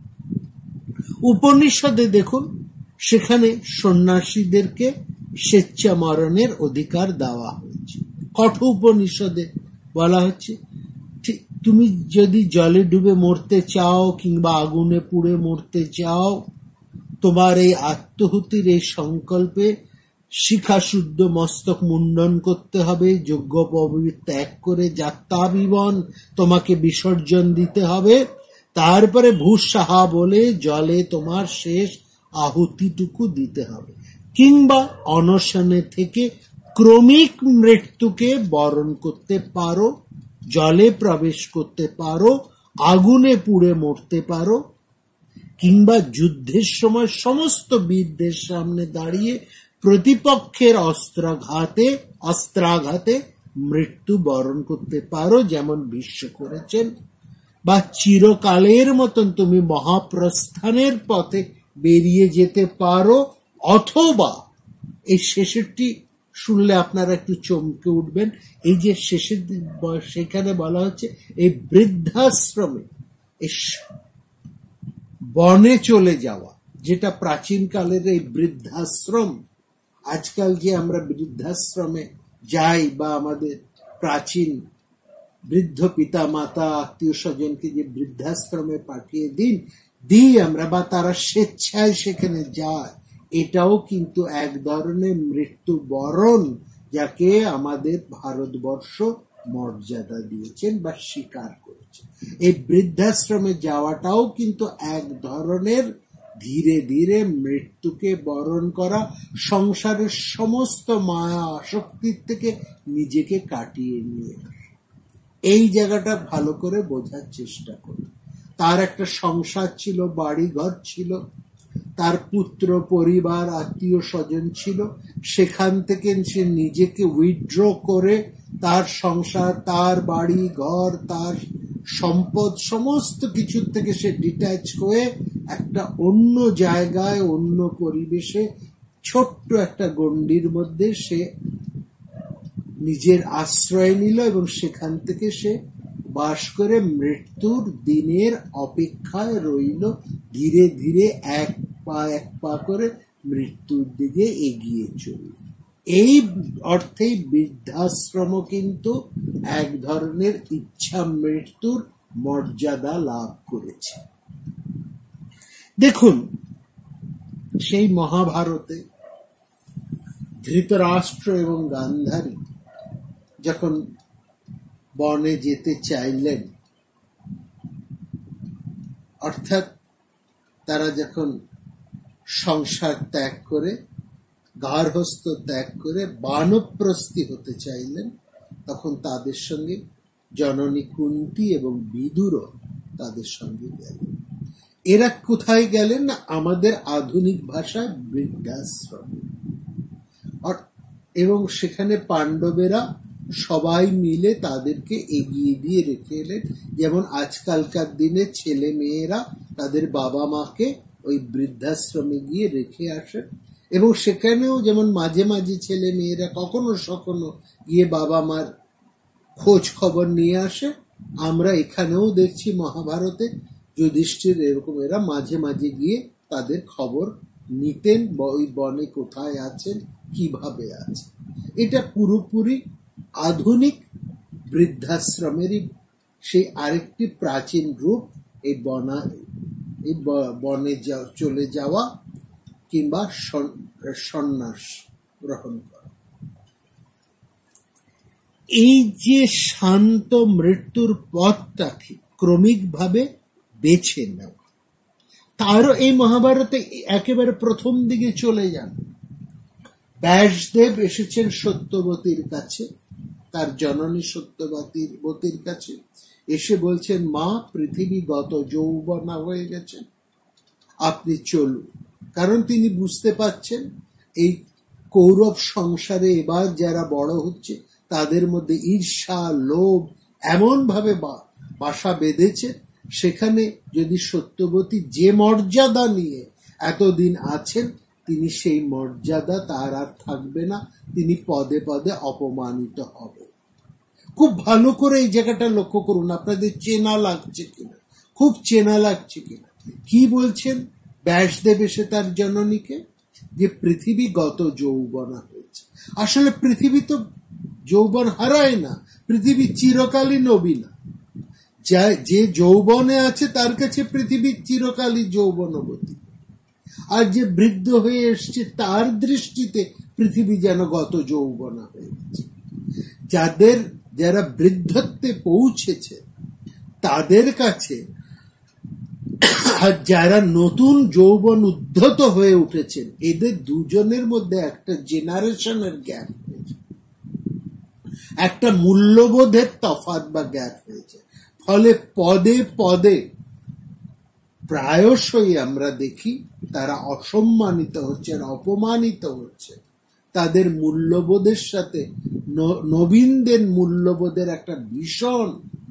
উপনিষদে দেখুন, সেখানে সন্ন্যাসীদেরকে স্বেচ্ছা মরণের অধিকার দেওয়া হয়েছে। কঠোর উপনিষদে বলা হচ্ছে তুমি যদি জলে ডুবে মরতে চাও কিংবা আগুনে পুড়ে মরতে চাও, তোমার এই আত্মহুতির এই সংকল্পে শিখা শুদ্ধ মস্তক মুন্ডন করতে হবে, যজ্ঞ পবিত্র ত্যাগ করে যাত্রাবিবন তোমাকে বিসর্জন দিতে হবে, তারপরে ভূসাহা বলে জলে তোমার শেষ আহুতিটুকু দিতে হবে, কিংবা অনশনে থেকে ক্রমিক মৃত্যুকে বরণ করতে পারো, জলে প্রবেশ করতে পারো, আগুনে পুড়ে মরতে পারো, কিংবা যুদ্ধের সময় সমস্ত বীরদের সামনে দাঁড়িয়ে প্রতিপক্ষের অস্ত্রাঘাতে অস্ত্রাঘাতে মৃত্যু বরণ করতে পারো, যেমন ভীষ্ম করেছেন, বা চিরকালের মতন তুমি মহাপ্রস্থানের পথে বেরিয়ে যেতে পারো, অথবা এই শেষেরটি শুনলে আপনারা একটু চমকে উঠবেন। এই যে শেষের সেখানে বলা হচ্ছে এই বৃদ্ধাশ্রমে, এই বনে চলে যাওয়া, যেটা প্রাচীন কালের এই বৃদ্ধাশ্রম। আজকাল যে আমরা বৃদ্ধাশ্রমে যাই বা আমাদের প্রাচীন বৃদ্ধ পিতা মাতা আত্মীয় স্বজনকে যে বৃদ্ধাশ্রমে পাঠিয়ে দিন দিই আমরা, বা তারা স্বেচ্ছায় সেখানে যায়, এটাও কিন্তু এক ধরনের মৃত্যু বরণ, যাকে আমাদের ভারতবর্ষ মর্যাদা দিয়েছেন বা স্বীকার করেছে। এই বৃদ্ধাশ্রমে যাওয়াটাও কিন্তু এক ধরনের ধীরে ধীরে মৃত্যুকে বরণ করা, সংসারের সমস্ত মায়া আসক্তির থেকে নিজেকে কাটিয়ে নিয়ে। এই জায়গাটা ভালো করে বোঝার চেষ্টা করি। তার একটা সংসার ছিল, বাড়ি ঘর ছিল, তার পুত্র পরিবার আত্মীয় স্বজন ছিল, সেখান থেকে সে নিজেকে উইথড্র করে তার সংসার, তার বাড়ি ঘর, তার সম্পদ, সমস্ত কিছুর থেকে সে ডিট্যাচ হয়ে একটা অন্য জায়গায়, অন্য পরিবেশে, ছোট্ট একটা গণ্ডির মধ্যে সে নিজের আশ্রয় নিল এবং সেখান থেকে সে বাস করে মৃত্যুর দিনের অপেক্ষায় রইল, ধীরে ধীরে এক পা এক পা করে মৃত্যুর দিকে এগিয়ে চলল। এই অর্থেই বৃদ্ধাশ্রম কিন্তু এক ধরনের ইচ্ছা মৃত্যুর মর্যাদা লাভ করেছে। দেখুন, সেই মহাভারতে ধৃতরাষ্ট্র এবং গান্ধারী যখন বনে যেতে চাইলেন, অর্থাৎ তারা যখন সংসার ত্যাগ করে, গার্হস্থ্য ত্যাগ করে বানপ্রস্থি হতে চাইলেন, তখন তাদের সঙ্গে জননী কুন্তী এবং বিদুর তাদের সঙ্গে গেলেন। এরা কোথায় গেলেন না আমাদের আধুনিক ভাষায় বৃদ্ধাশ্রম, এবং সেখানে পাণ্ডবেরা সবাই মিলে তাদেরকে এগিয়ে দিয়ে রেখে এলেন। যেমন আজকালকার দিনে ছেলে মেয়েরা তাদের বাবা মাকে ওই বৃদ্ধাশ্রমে গিয়ে রেখে আসেন, এবং সেখানেও যেমন মাঝে মাঝে ছেলে মেয়েরা কখনো কখনো গিয়ে বাবা মার খোঁজ খবর নিয়ে আসে। আমরা এখানেও দেখছি মহাভারতে যুধিষ্ঠির এরকম এরা মাঝে মাঝে গিয়ে তাদের খবর নিতেন, ওই বনে কোথায় আছেন, কিভাবে আছে। এটা পুরোপুরি আধুনিক বৃদ্ধাশ্রমেরই সেই আরেকটি প্রাচীন রূপ, এই বনা এই বনে চলে যাওয়া কিংবা সন্ন্যাস গ্রহণ করা। এই যে শান্ত মৃত্যুর পথটাকে ক্রমিকভাবে বেছে নেওয়া, তারও এই মহাভারতে একেবারে প্রথম দিকে চলে যান। ব্যাসদেব এসেছেন সত্যবতীর কাছে, তার জননী সত্যবতীর বতীর কাছে এসে বলছেন, মা, পৃথিবীগত যৌবনা হয়ে গেছেন, আপনি চলুন। কারণ তিনি বুঝতে পাচ্ছেন এই কৌরব সংসারে এবার যারা বড় হচ্ছে তাদের মধ্যে ঈর্ষা, লোভ এমন ভাবে বাসা বেঁধেছে, সেখানে যদি সত্যবতী যে মর্যাদা নিয়ে এতদিন আছেন, তিনি সেই মর্যাদা তার আর থাকবে না, তিনি পদে পদে অপমানিত হবে। খুব ভালো করে এই জায়গাটা লক্ষ্য করুন, আপনাদের চেনা লাগছে কিনা, খুব চেনা লাগছে কিনা। কি বলছেন ব্যাসদেব এসে তার জননীকে? যে পৃথিবী গত যৌবনা হয়েছে। আসলে পৃথিবী তো যৌবন হারায় না, পৃথিবী চিরকালই নবীনা। যে যৌবনে আছে তার কাছে পৃথিবী চিরকালই যৌবনবতী, আর যে বৃদ্ধ হয়ে এসছে তার দৃষ্টিতে পৃথিবী যেন গত যৌবনা হয়ে গেছে। যাদের যারা বৃদ্ধত্বে পৌঁছেছে তাদের কাছে, আর যারা নতুন যৌবন উদ্ধত হয়ে উঠেছেন, এদের দুজনের মধ্যে একটা জেনারেশনের গ্যাপ হয়েছে, একটা মূল্যবোধের তফাৎ বা গ্যাপ হয়েছে। ফলে পদে পদে প্রায়শই আমরা দেখি তারা অসম্মানিত হচ্ছেন, অপমানিত হচ্ছে। তাদের মূল্যবোধের সাথে নবীনদের মূল্যবোধের একটা ভীষণ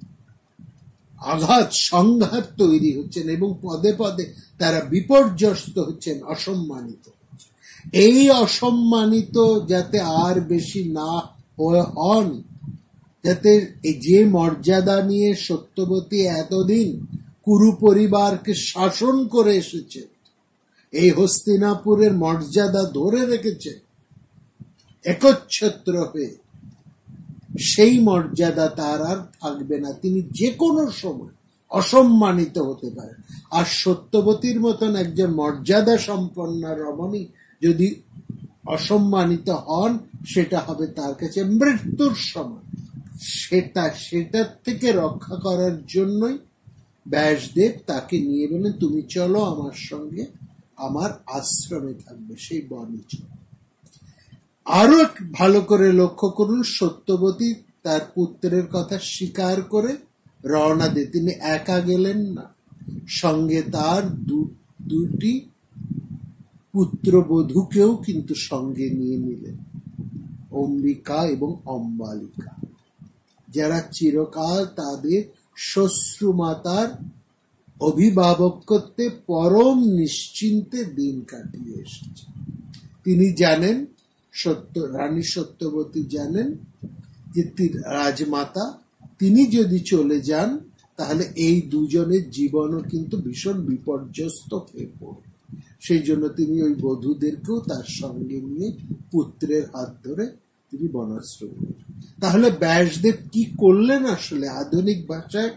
আঘাত সংঘাত তৈরি হচ্ছেন এবং পদে পদে তারা বিপর্যস্ত হচ্ছেন, অসম্মানিত। এই অসম্মানিত যাতে আর বেশি না হন, যাতে যে মর্যাদা নিয়ে সত্যবতী এতদিন কুরু পরিবারকে শাসন করে এসেছে, এই হস্তিনাপুরের মর্যাদা ধরে রেখেছে একচ্ছত্র হয়ে, সেই মর্যাদা তার আর থাকবে না। তিনি যে কোনো সময় অসম্মানিত হতে পারেন। আর সত্যবতীর মতন একজন মর্যাদা সম্পন্ন রমণী যদি অসম্মানিত হন, সেটা হবে তার কাছে মৃত্যুর সময়। সেটা সেটার থেকে রক্ষা করার জন্যই ব্যাসদেব তাকে নিয়ে বলেন, তুমি চলো আমার সঙ্গে, আমার আশ্রমে থাকবে, সেই বনে চলো। আরো ভালো করে লক্ষ্য করুন, সত্যবতী তার পুত্রের কথা স্বীকার করে রওনা দিয়ে, তিনি একা গেলেন না, সঙ্গে তার দুটি পুত্রবধূকেও কিন্তু সঙ্গে নিয়ে নিলেন, অম্বিকা এবং অম্বালিকা, যারা চিরকাল তাদের শ্বশ্রুমাতার অভিভাবকত্বে পরম নিশ্চিন্তে দিন কাটিয়ে এসেছে। তিনি জানেন, সত্য রানী সত্যবতী জানেন যে রাজমাতা তিনি যদি চলে যান তাহলে এই দুজনের জীবনও কিন্তু ভীষণ বিপর্যস্ত হয়ে পড়বে। সেই জন্য তিনি ওই বধূদেরকেও তার সঙ্গে নিয়ে পুত্রের হাত ধরে তিনি বনাশ্রমে। তাহলে ব্যাসদেব কি করলেন আসলে আধুনিক ভাষায়,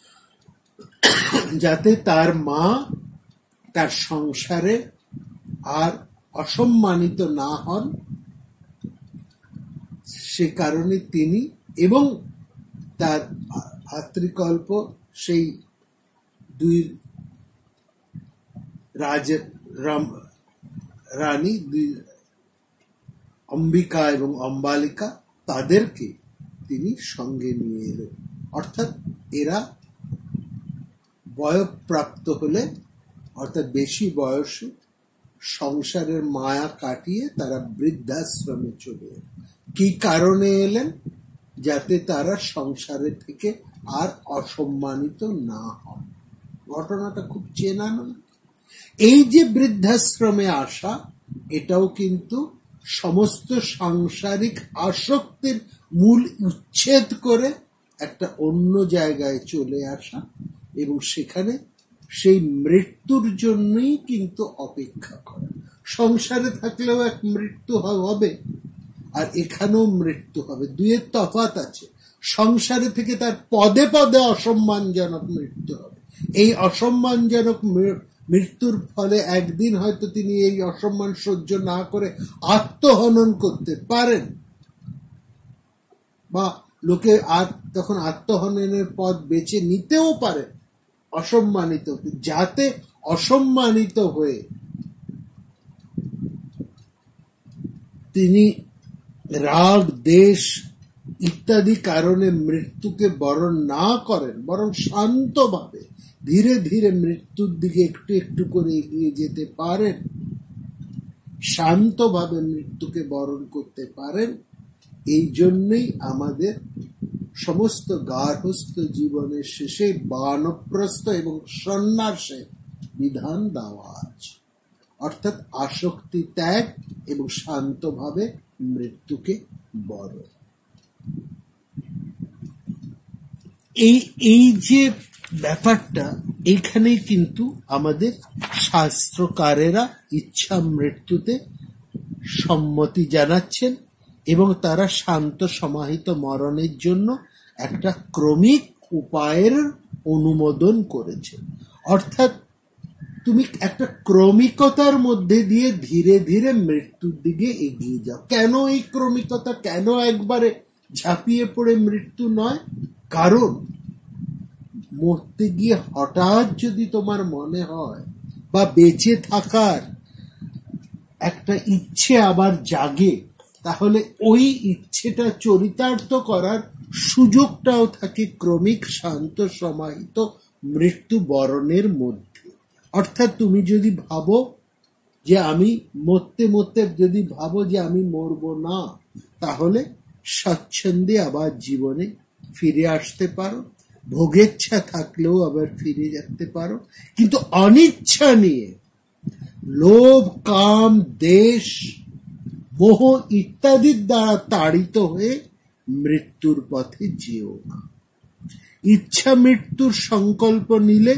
যাতে তার মা তার সংসারে আর অসম্মানিত না হন, সে কারণে তিনি এবং তার ভাতৃকল্প সেই দুই রাজ রানী, দুই অম্বিকা এবং অম্বালিকা, তাদেরকে তিনি সঙ্গে নিয়ে এলেন। অর্থাৎ এরা বয়ঃপ্রাপ্ত হলে, অর্থাৎ বেশি বয়সে সংসারের মায়া কাটিয়ে তারা বৃদ্ধাশ্রমে চলে এলেন। কি কারণে এলেন? যাতে তারা সংসারের থেকে আর অসম্মানিত না হন। ঘটনাটা খুব চেনা নয়? এই যে বৃদ্ধাশ্রমে আসা, এটাও কিন্তু সমস্ত সাংসারিক আসক্তির মূল উচ্ছেদ করে একটা অন্য জায়গায় চলে আসা, এবং সেখানে সেই মৃত্যুর জন্যই কিন্তু অপেক্ষা করা। সংসারে থাকলেও এক মৃত্যু হবে, আর এখানেও মৃত্যু হবে, দুয়ের তফাৎ আছে। সংসারে থেকে তার পদে পদে অসম্মানজনক মৃত্যু হবে। এই অসম্মানজনক মৃত্যুর ফলে একদিন হয়তো তিনি এই অসম্মান সহ্য না করে আত্মহনন করতে পারেন, বা লোকে আর তখন আত্মহননের পথ বেছে নিতেও পারে অসম্মানিত, যাতে অসম্মানিত হয়ে তিনি রাগ, দেশ ইত্যাদি কারণে মৃত্যুকে বরণ না করেন, বরং শান্তভাবে ধীরে ধীরে মৃত্যুর দিকে একটু একটু করে এগিয়ে যেতে পারেন, শান্তভাবে মৃত্যুকে বরণ করতে পারেন। এই জন্যই আমাদের সমস্ত গার্হস্থ্য জীবনের শেষে বানপ্রস্থ এবং সন্ন্যাসের বিধান দেওয়া আছে, অর্থাৎ আসক্তি ত্যাগ এবং শান্তভাবে মৃত্যুকে বরণ। এই এই যে ব্যাপারটা, এইখানেই কিন্তু আমাদের শাস্ত্রকারেরা ইচ্ছা মৃত্যুতে সম্মতি জানাচ্ছেন, এবং তারা শান্ত সমাহিত মরণের জন্য একটা ক্রমিক উপায়ের অনুমোদন করেছেন। অর্থাৎ তুমি একটা ক্রমিকতার মধ্যে দিয়ে ধীরে ধীরে মৃত্যুর দিকে এগিয়ে যাও। কেন এই ক্রমিকতা? কেন একবারে ঝাঁপিয়ে পড়ে মৃত্যু নয়? কারণ মরতে গিয়ে হঠাৎ যদি তোমার মনে হয় বা বেঁচে থাকার একটা ইচ্ছে আবার জাগে, তাহলে ওই ইচ্ছেটা চরিতার্থ করার সুযোগটাও থাকে ক্রমিক শান্ত সমাহিত মৃত্যু বরণের মধ্যে। অর্থাৎ তুমি যদি ভাবো যে আমি মরতে মরতে যদি ভাবো যে আমি মরবো না, তাহলে স্বচ্ছন্দে আবার জীবনে ফিরে আসতে পারো, ভোগেচ্ছা থাকলেও আবার ফিরে যেতে পারো। কিন্তু অনিচ্ছা নিয়ে, লোভ, কাম, দেশ, মোহ ইত্যাদির দ্বারা তাড়িত হয়ে মৃত্যুর পথে যেও না। ইচ্ছা মৃত্যুর সংকল্প নিলে,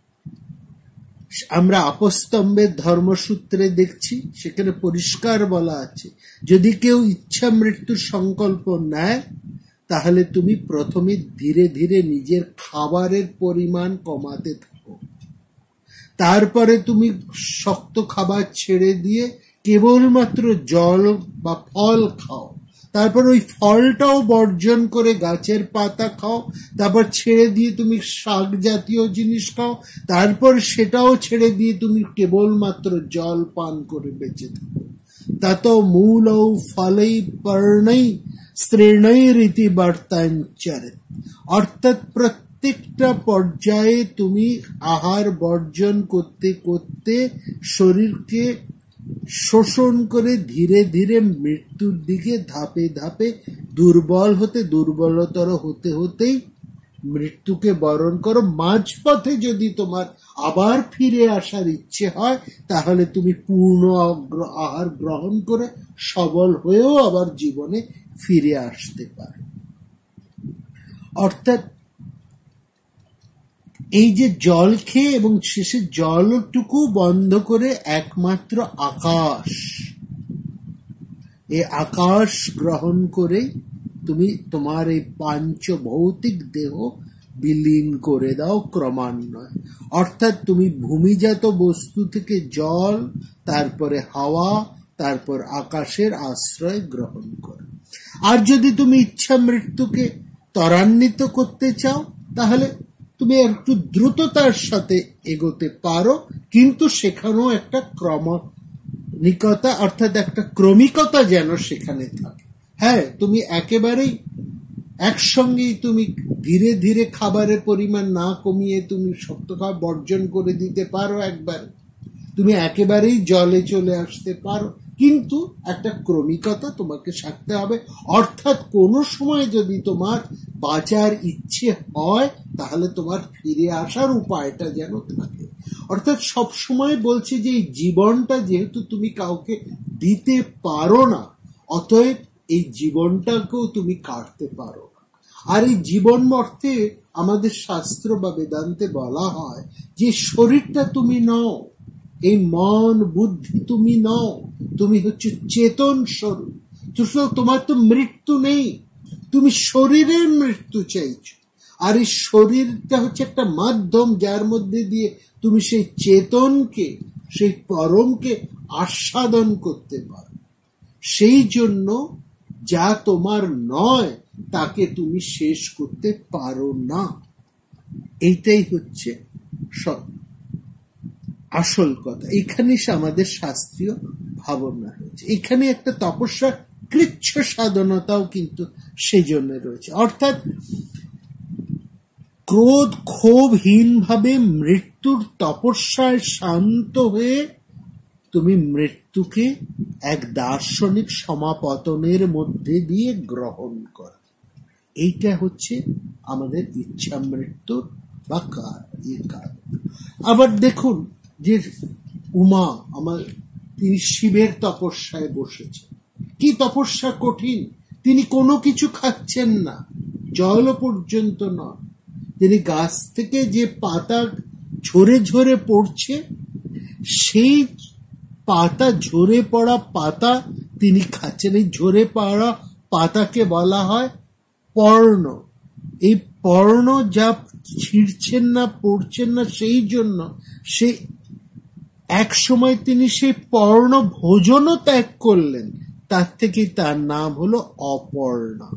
আমরা আপস্তম্ভের ধর্মসূত্রে দেখছি, সেখানে পরিষ্কার বলা আছে, যদি কেউ ইচ্ছা মৃত্যুর সংকল্প নেয়, তাহলে তুমি প্রথমে ধীরে ধীরে নিজের খাবারের পরিমাণ কমাতে থাকো। তারপরে তুমি শক্ত খাবার ছেড়ে দিয়ে কেবলমাত্র জল বা ফল খাও। তারপর ওই ফলটাও বর্জন করে গাছের পাতা খাও। তারপর ছেড়ে দিয়ে তুমি শাক জাতীয় জিনিস খাও। তারপর সেটাও ছেড়ে দিয়ে তুমি কেবলমাত্র জল পান করে বেঁচে থাকো। তত মূলৌ ফলেই পর্ণৈ স্ত্রীণৈরিতি বর্তাঞ্চরে। অর্থাৎ প্রত্যেকটা পর্যায়ে তুমি আহার বর্জন করতে করতে শরীরকে শোষণ করে ধীরে ধীরে মৃত্যুর দিকে ধাপে ধাপে দুর্বল হতে দুর্বলতর হতে হতেই মৃত্যুকে বরণ করো। মাঝপথে যদি তোমার আবার ফিরে আসার ইচ্ছে হয়, তাহলে তুমি পূর্ণ আহার গ্রহণ করে সবল হয়েও আবার জীবনে ফিরে আসতে পারো। অর্থাৎ এই যে জল খেয়ে এবং শেষে জলটুকু বন্ধ করে একমাত্র আকাশ, এই আকাশ গ্রহণ করে তুমি তোমার এই পাঞ্চ ভৌতিক দেহ বিলীন করে দাও ক্রমান্বয়ে। অর্থাৎ তুমি ভূমিজাত বস্তু থেকে জল, তারপরে হাওয়া, তারপর আকাশের আশ্রয় গ্রহণ করো। আর যদি তুমি ইচ্ছা মৃত্যুকে ত্বরান্বিত করতে চাও, তাহলে তুমি একটু দ্রুততার সাথে এগোতে পারো, কিন্তু সেখানেও একটা ক্রমনিকতা অর্থাৎ একটা ক্রমিকতা যেন সেখানে থাকে। হ্যাঁ, তুমি একেবারেই একসঙ্গেই তুমি ধীরে ধীরে খাবারের পরিমাণ না কমিয়ে তুমি শক্ত খাবার বর্জন করে দিতে পারো একবার, তুমি একেবারেই জলে চলে আসতে পারো, কিন্তু একটা ক্রমিকতা তোমাকে থাকতে হবে। অর্থাৎ কোনো সময় যদি তোমার বাঁচার ইচ্ছে হয়, তাহলে তোমার ফিরে আসার উপায়টা যেন থাকে। অর্থাৎ সব সময় বলছে যে এই জীবনটা যেহেতু তুমি কাউকে দিতে পারো না, অতএব এই জীবনটাকেও তুমি কাটতে পারো না। আর এই জীবন অর্থে আমাদের শাস্ত্র বা বেদান্তে বলা হয় যে শরীরটা তুমি নও, এই মন বুদ্ধি তুমি নও, তুমি হচ্ছে চেতন স্বরূপ। তোমার তো মৃত্যু নেই, তুমি শরীরের মৃত্যু চাইছো। আর এই শরীরটা হচ্ছে একটা মাধ্যম, যার মধ্যে দিয়ে তুমি সেই চেতনকে, সেই পরমকে আস্বাদন করতে পারো। সেই জন্য যা তোমার নয় তাকে তুমি শেষ করতে পারো না। এইটাই হচ্ছে সব আসল কথা। এখানে আমাদের শাস্ত্রীয় ভাবনা রয়েছে। এখানে একটা তপস্যা কৃচ্ছ সাধনতাও কিন্তু সেই জন্য রয়েছে। অর্থাৎ ক্রোধ ক্ষোভহীন ভাবে মৃত্যুর তপস্যায় শান্ত হয়ে তুমি মৃত্যুকে এক দার্শনিক সমাপতনের মধ্যে দিয়ে গ্রহণ কর। এইটা হচ্ছে আমাদের ইচ্ছা মৃত্যুর বা কারণ। আবার দেখুন যে উমা আমার, তিনি শিবের তপস্যায় বসেছেন। কি তপস্যা কঠিন! তিনি কোনো কিছু খাচ্ছেন না, জল পর্যন্ত নয়। তিনি গাছ থেকে যে পাতা ঝরে ঝরে পড়ছে, সেই পাতা ঝরে পড়া পাতা তিনি খাচ্ছেন। এই ঝরে পড়া পাতাকে বলা হয় পর্ণ। এই পর্ণ যা ছিঁড়ছেন না, পড়ছেন না, সেই জন্য সে এক সময় তিনি সেই পর্ণ ভোজনও ত্যাগ করলেন। তার থেকে তার নাম হলো অপর্ণা।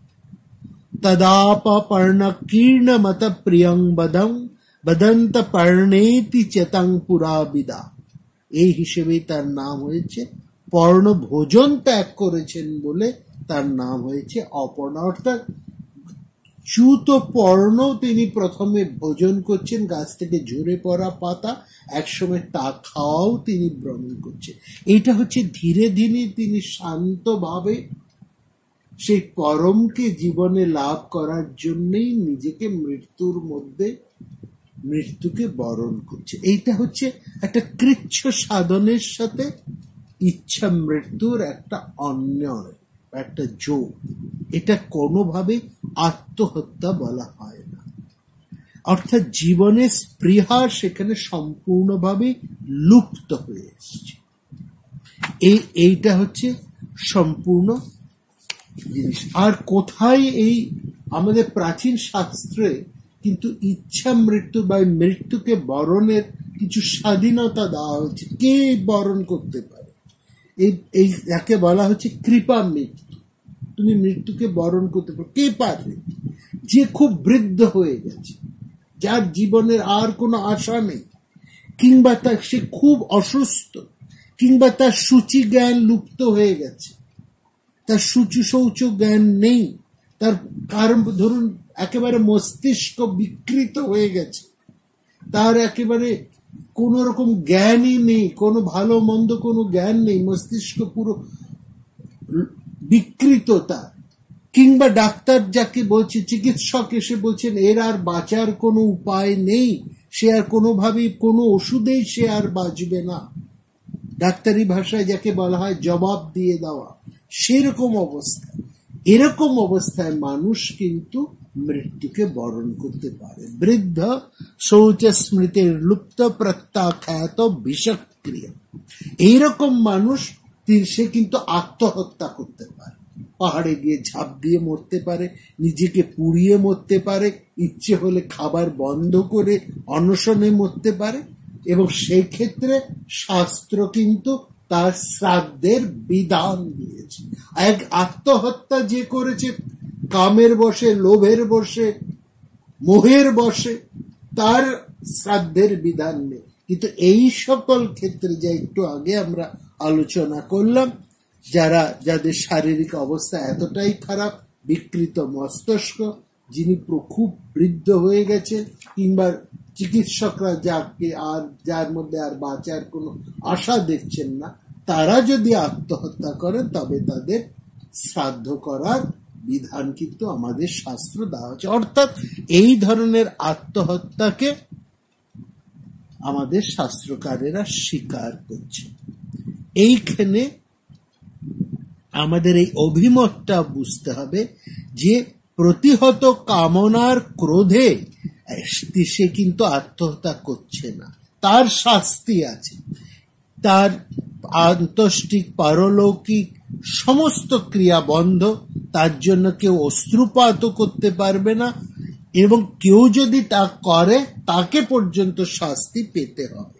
তদাপ পর্ণ কীর্ণ মত প্রিয়ং বদং বদন্ত পর্ণেতি চেতং পুরাবিদা। এই হিসেবেই তার নাম হয়েছে পর্ণ ভোজন ত্যাগ করেছেন বলে তার নাম হয়েছে অপর্ণা। অর্থাৎ চ্যুত পর্ণ তিনি প্রথমে ভোজন করছেন, গাছ থেকে ঝরে পড়া পাতা, একসময় তা খাওয়াও তিনি গ্রহণ করছেন। এটা হচ্ছে ধীরে ধীরে তিনি শান্তভাবে সেই পরমকে জীবনে লাভ করার জন্যই নিজেকে মৃত্যুর মধ্যে মৃত্যুকে বরণ করছে। এইটা হচ্ছে একটা কৃচ্ছ সাধনের সাথে ইচ্ছা মৃত্যুর একটা অন্যয়, একটা যোগ। এটা কোনোভাবে আত্মহত্যা বলা হয় না, অর্থাৎ জীবনের স্পৃহা সেখানে সম্পূর্ণভাবে লুপ্ত হয়ে এসছে। এই এইটা হচ্ছে সম্পূর্ণ জিনিস। আর কোথায় এই আমাদের প্রাচীন শাস্ত্রে কিন্তু ইচ্ছা মৃত্যু বা মৃত্যুকে বরণের কিছু স্বাধীনতা দেওয়া হচ্ছে। কে বরণ করতে পারে? এই এই যাকে বলা হচ্ছে কৃপা মৃত্যু। তুমি মৃত্যুকে বরণ করতে পারো। কে পারবে? যে খুব বৃদ্ধ হয়ে গেছে, যার জীবনের আর কোনো আশা নেই, কিংবা তার সে খুব অসুস্থ, কিংবা তার সূচি জ্ঞান লুপ্ত হয়ে গেছে, তার সূচি শৌচ জ্ঞান নেই, তার কারণ ধরুন একেবারে মস্তিষ্ক বিকৃত হয়ে গেছে, তার একেবারে কোন রকম জ্ঞানই নেই, কোনো ভালো মন্দ কোনো জ্ঞান নেই, মস্তিষ্ক পুরো বিকৃত তার, কিংবা ডাক্তার যাকে বলছে, চিকিৎসক এসে বলছেন এর আর বাঁচার কোনো উপায় নেই, সে আর কোনোভাবেই কোনো ওষুধেই সে আর বাঁচবে না, ডাক্তারি ভাষায় যাকে বলা হয় জবাব দিয়ে দেওয়া, সেরকম অবস্থা। এরকম অবস্থায় মানুষ কিন্তু মৃত্যুকে বরণ করতে পারে। বৃদ্ধ শৌচ স্মৃতির লুপ্ত প্রত্যাখ্যাত বিষক্রিয়া, এইরকম মানুষ সে কিন্তু আত্মহত্যা করতে পারে, পাহাড়ে গিয়ে ঝাঁপ দিয়ে মরতে পারে, নিজেকে পুড়িয়ে মরতে পারে, ইচ্ছে হলে খাবার বন্ধ করে অনশনে মরতে পারে। এবং সেই ক্ষেত্রে শাস্ত্র কিন্তু তার শ্রাদ্ধের বিধান দিয়েছে। এক আত্মহত্যা যে করেছে কামের বশে, লোভের বশে, মোহের বশে, তার শ্রাদ্ধের বিধান নেই। কিন্তু এই সকল ক্ষেত্রে যা একটু আগে আমরা আলোচনা করলাম, যারা যাদের শারীরিক অবস্থা এতটাই খারাপ, বিকৃত মস্তিষ্ক, যিনি খুব বৃদ্ধ হয়ে গেছে, কিংবা চিকিৎসকরা যাকে আর যার মধ্যে আর বাঁচার কোনো আশা দেখছেন না, তারা যদি আত্মহত্যা করেন তবে তাদের শ্রাদ্ধ করার বিধান কিন্তু আমাদের শাস্ত্র দেওয়া হচ্ছে। অর্থাৎ এই ধরনের আত্মহত্যাকে আমাদের শাস্ত্রকারেরা স্বীকার করছে। এইখানে আমাদের এই অভিমতটা বুঝতে হবে যে প্রতিহত কামনার ক্রোধে সে কিন্তু আত্মহত্যা করছে না, তার শাস্তি আছে, তার আন্তষ্টিক পারলৌকিক সমস্ত ক্রিয়া বন্ধ, তার জন্য কেউ অশ্রুপাত করতে পারবে না, এবং কেউ যদি তা করে তাকে পর্যন্ত শাস্তি পেতে হবে।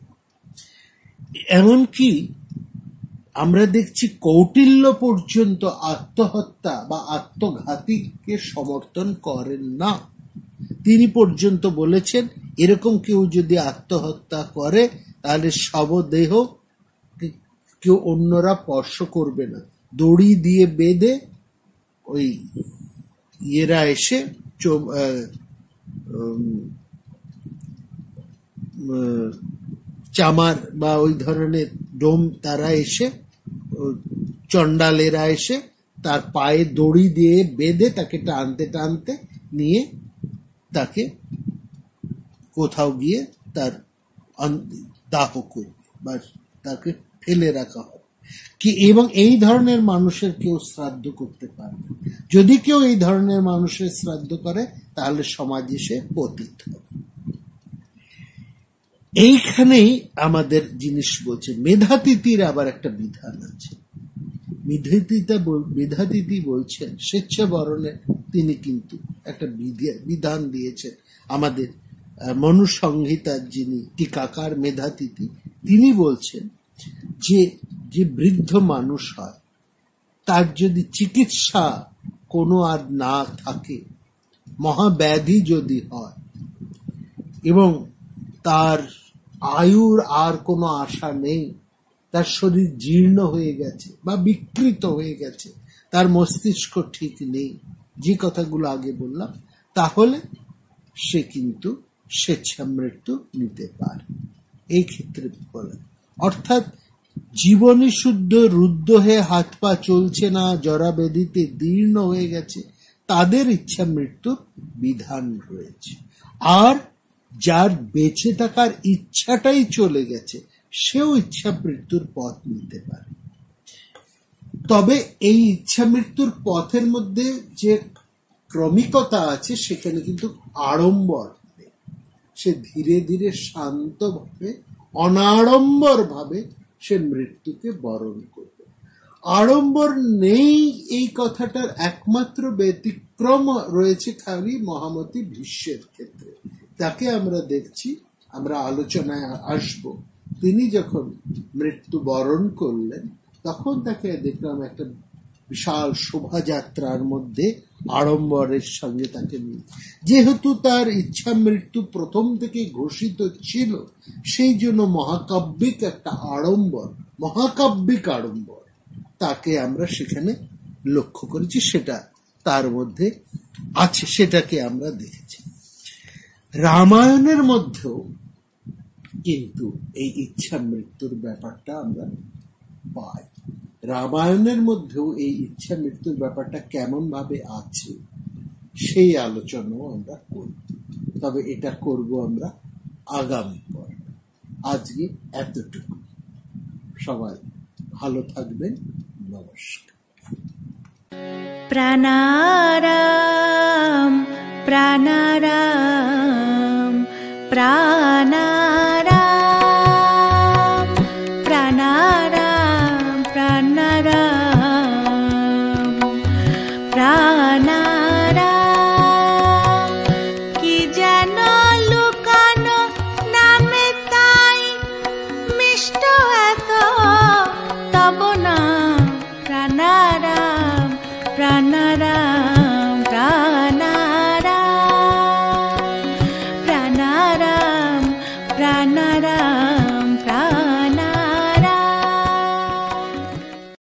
এমনকি আমরা দেখছি কৌটিল্য পর্যন্ত আত্মহত্যা বা আত্মঘাতীকে সমর্থন করেন না। তিনি পর্যন্ত বলেছেন এরকম কেউ যদি আত্মহত্যা করে তাহলে শবদেহ কেউ অন্যরা স্পর্শ করবে না, দড়ি দিয়ে বেঁধে ওই ইয়েরা এসে চামার বা ওই ধরনের ডোম তারা এসে, চণ্ডালেরা এসে তার পায়ে দড়ি দিয়ে বেঁধে তাকে টানতে টানতে নিয়ে তাকে কোথাও গিয়ে তার দাহ করবে বা তাকে ফেলে রাখা হবে কি। এবং এই ধরনের মানুষের কেউ শ্রাদ্ধ করতে পারবে। যদি কেউ এই ধরনের মানুষের শ্রাদ্ধ করে তাহলে সমাজে সে পতিত হবে। এইখানেই আমাদের জিনিস বলছে। মেধাতিথির আবার একটা বিধান আছে। মেধাতিথি মেধাতিথি বলছেন স্বেচ্ছাবরণে তিনি কিন্তু একটা বিধান দিয়েছেন। আমাদের মনুসংহিতার যিনি টিকাকার মেধাতিথি, তিনি বলছেন যে যে বৃদ্ধ মানুষ হয় তার যদি চিকিৎসা কোনো আর না থাকে, মহাব্যাধি যদি হয় এবং তার আয়ুর আর কোনো আশা নেই, তার শরীর জীর্ণ হয়ে গেছে বা বিকৃত হয়ে গেছে, তার মস্তিষ্ক ঠিক নেই, যে কথাগুলো আগে বললাম, তাহলে সে কিন্তু স্বেচ্ছা মৃত্যু নিতে পারে। এই ক্ষেত্রে বলে অর্থাৎ জীবনী শুদ্ধ রুদ্ধ হয়ে হাত পা চলছে না, জরা ব্যাধিতে দীর্ণ হয়ে গেছে, তাদের ইচ্ছা মৃত্যুর বিধান রয়েছে। আর যার বেঁচে থাকার ইচ্ছাটাই চলে গেছে, সেও ইচ্ছা মৃত্যুর পথ নিতে পারে। তবে এই ইচ্ছা মৃত্যুর পথের মধ্যে যে ক্রমিকতা আছে, সেখানে কিন্তু আড়ম্বর নেই। সে ধীরে ধীরে শান্তভাবে অনাড়ম্বর ভাবে সে মৃত্যুকে বরণ করবে। আড়ম্বর নেই এই কথাটার একমাত্র ব্যতিক্রম রয়েছে খালি মহামতি ভীষ্মের ক্ষেত্রে। তাকে আমরা দেখছি, আমরা আলোচনায় আসব, তিনি যখন মৃত্যু বরণ করলেন তখন তাকে দেখলাম একটা বিশাল শোভাযাত্রার মধ্যে আড়ম্বরের সঙ্গে তাকে নিয়ে, যেহেতু তার ইচ্ছা মৃত্যু প্রথম থেকে ঘোষিত ছিল, সেই জন্য মহাকাব্যিক একটা আড়ম্বর, মহাকাব্যিক আড়ম্বর তাকে আমরা সেখানে লক্ষ্য করেছি, সেটা তার মধ্যে আছে, সেটাকে আমরা দেখেছি। রামায়ণের মধ্যেও কিন্তু এই ইচ্ছা মৃত্যুর ব্যাপারটা আমরা পাই। রামায়ণের মধ্যেও এই ইচ্ছা মৃত্যুর ব্যাপারটা কেমন ভাবে আছে সেই আলোচনাও আমরা করব, তবে এটা করব আমরা আগামী পর্বে। আজকে এতটুকু। সবাই ভালো থাকবেন। নমস্কার। প্রাণারাম প্রাণারাম প্রাণারাম প্রাণারাম প্রাণারাম প্রাণারাম কি যেন লুকানো নামে তাই মিষ্ট এত তব না প্রাণারাম প্রাণারাম প্রাণারাম প্রাণারাম প্রাণারাম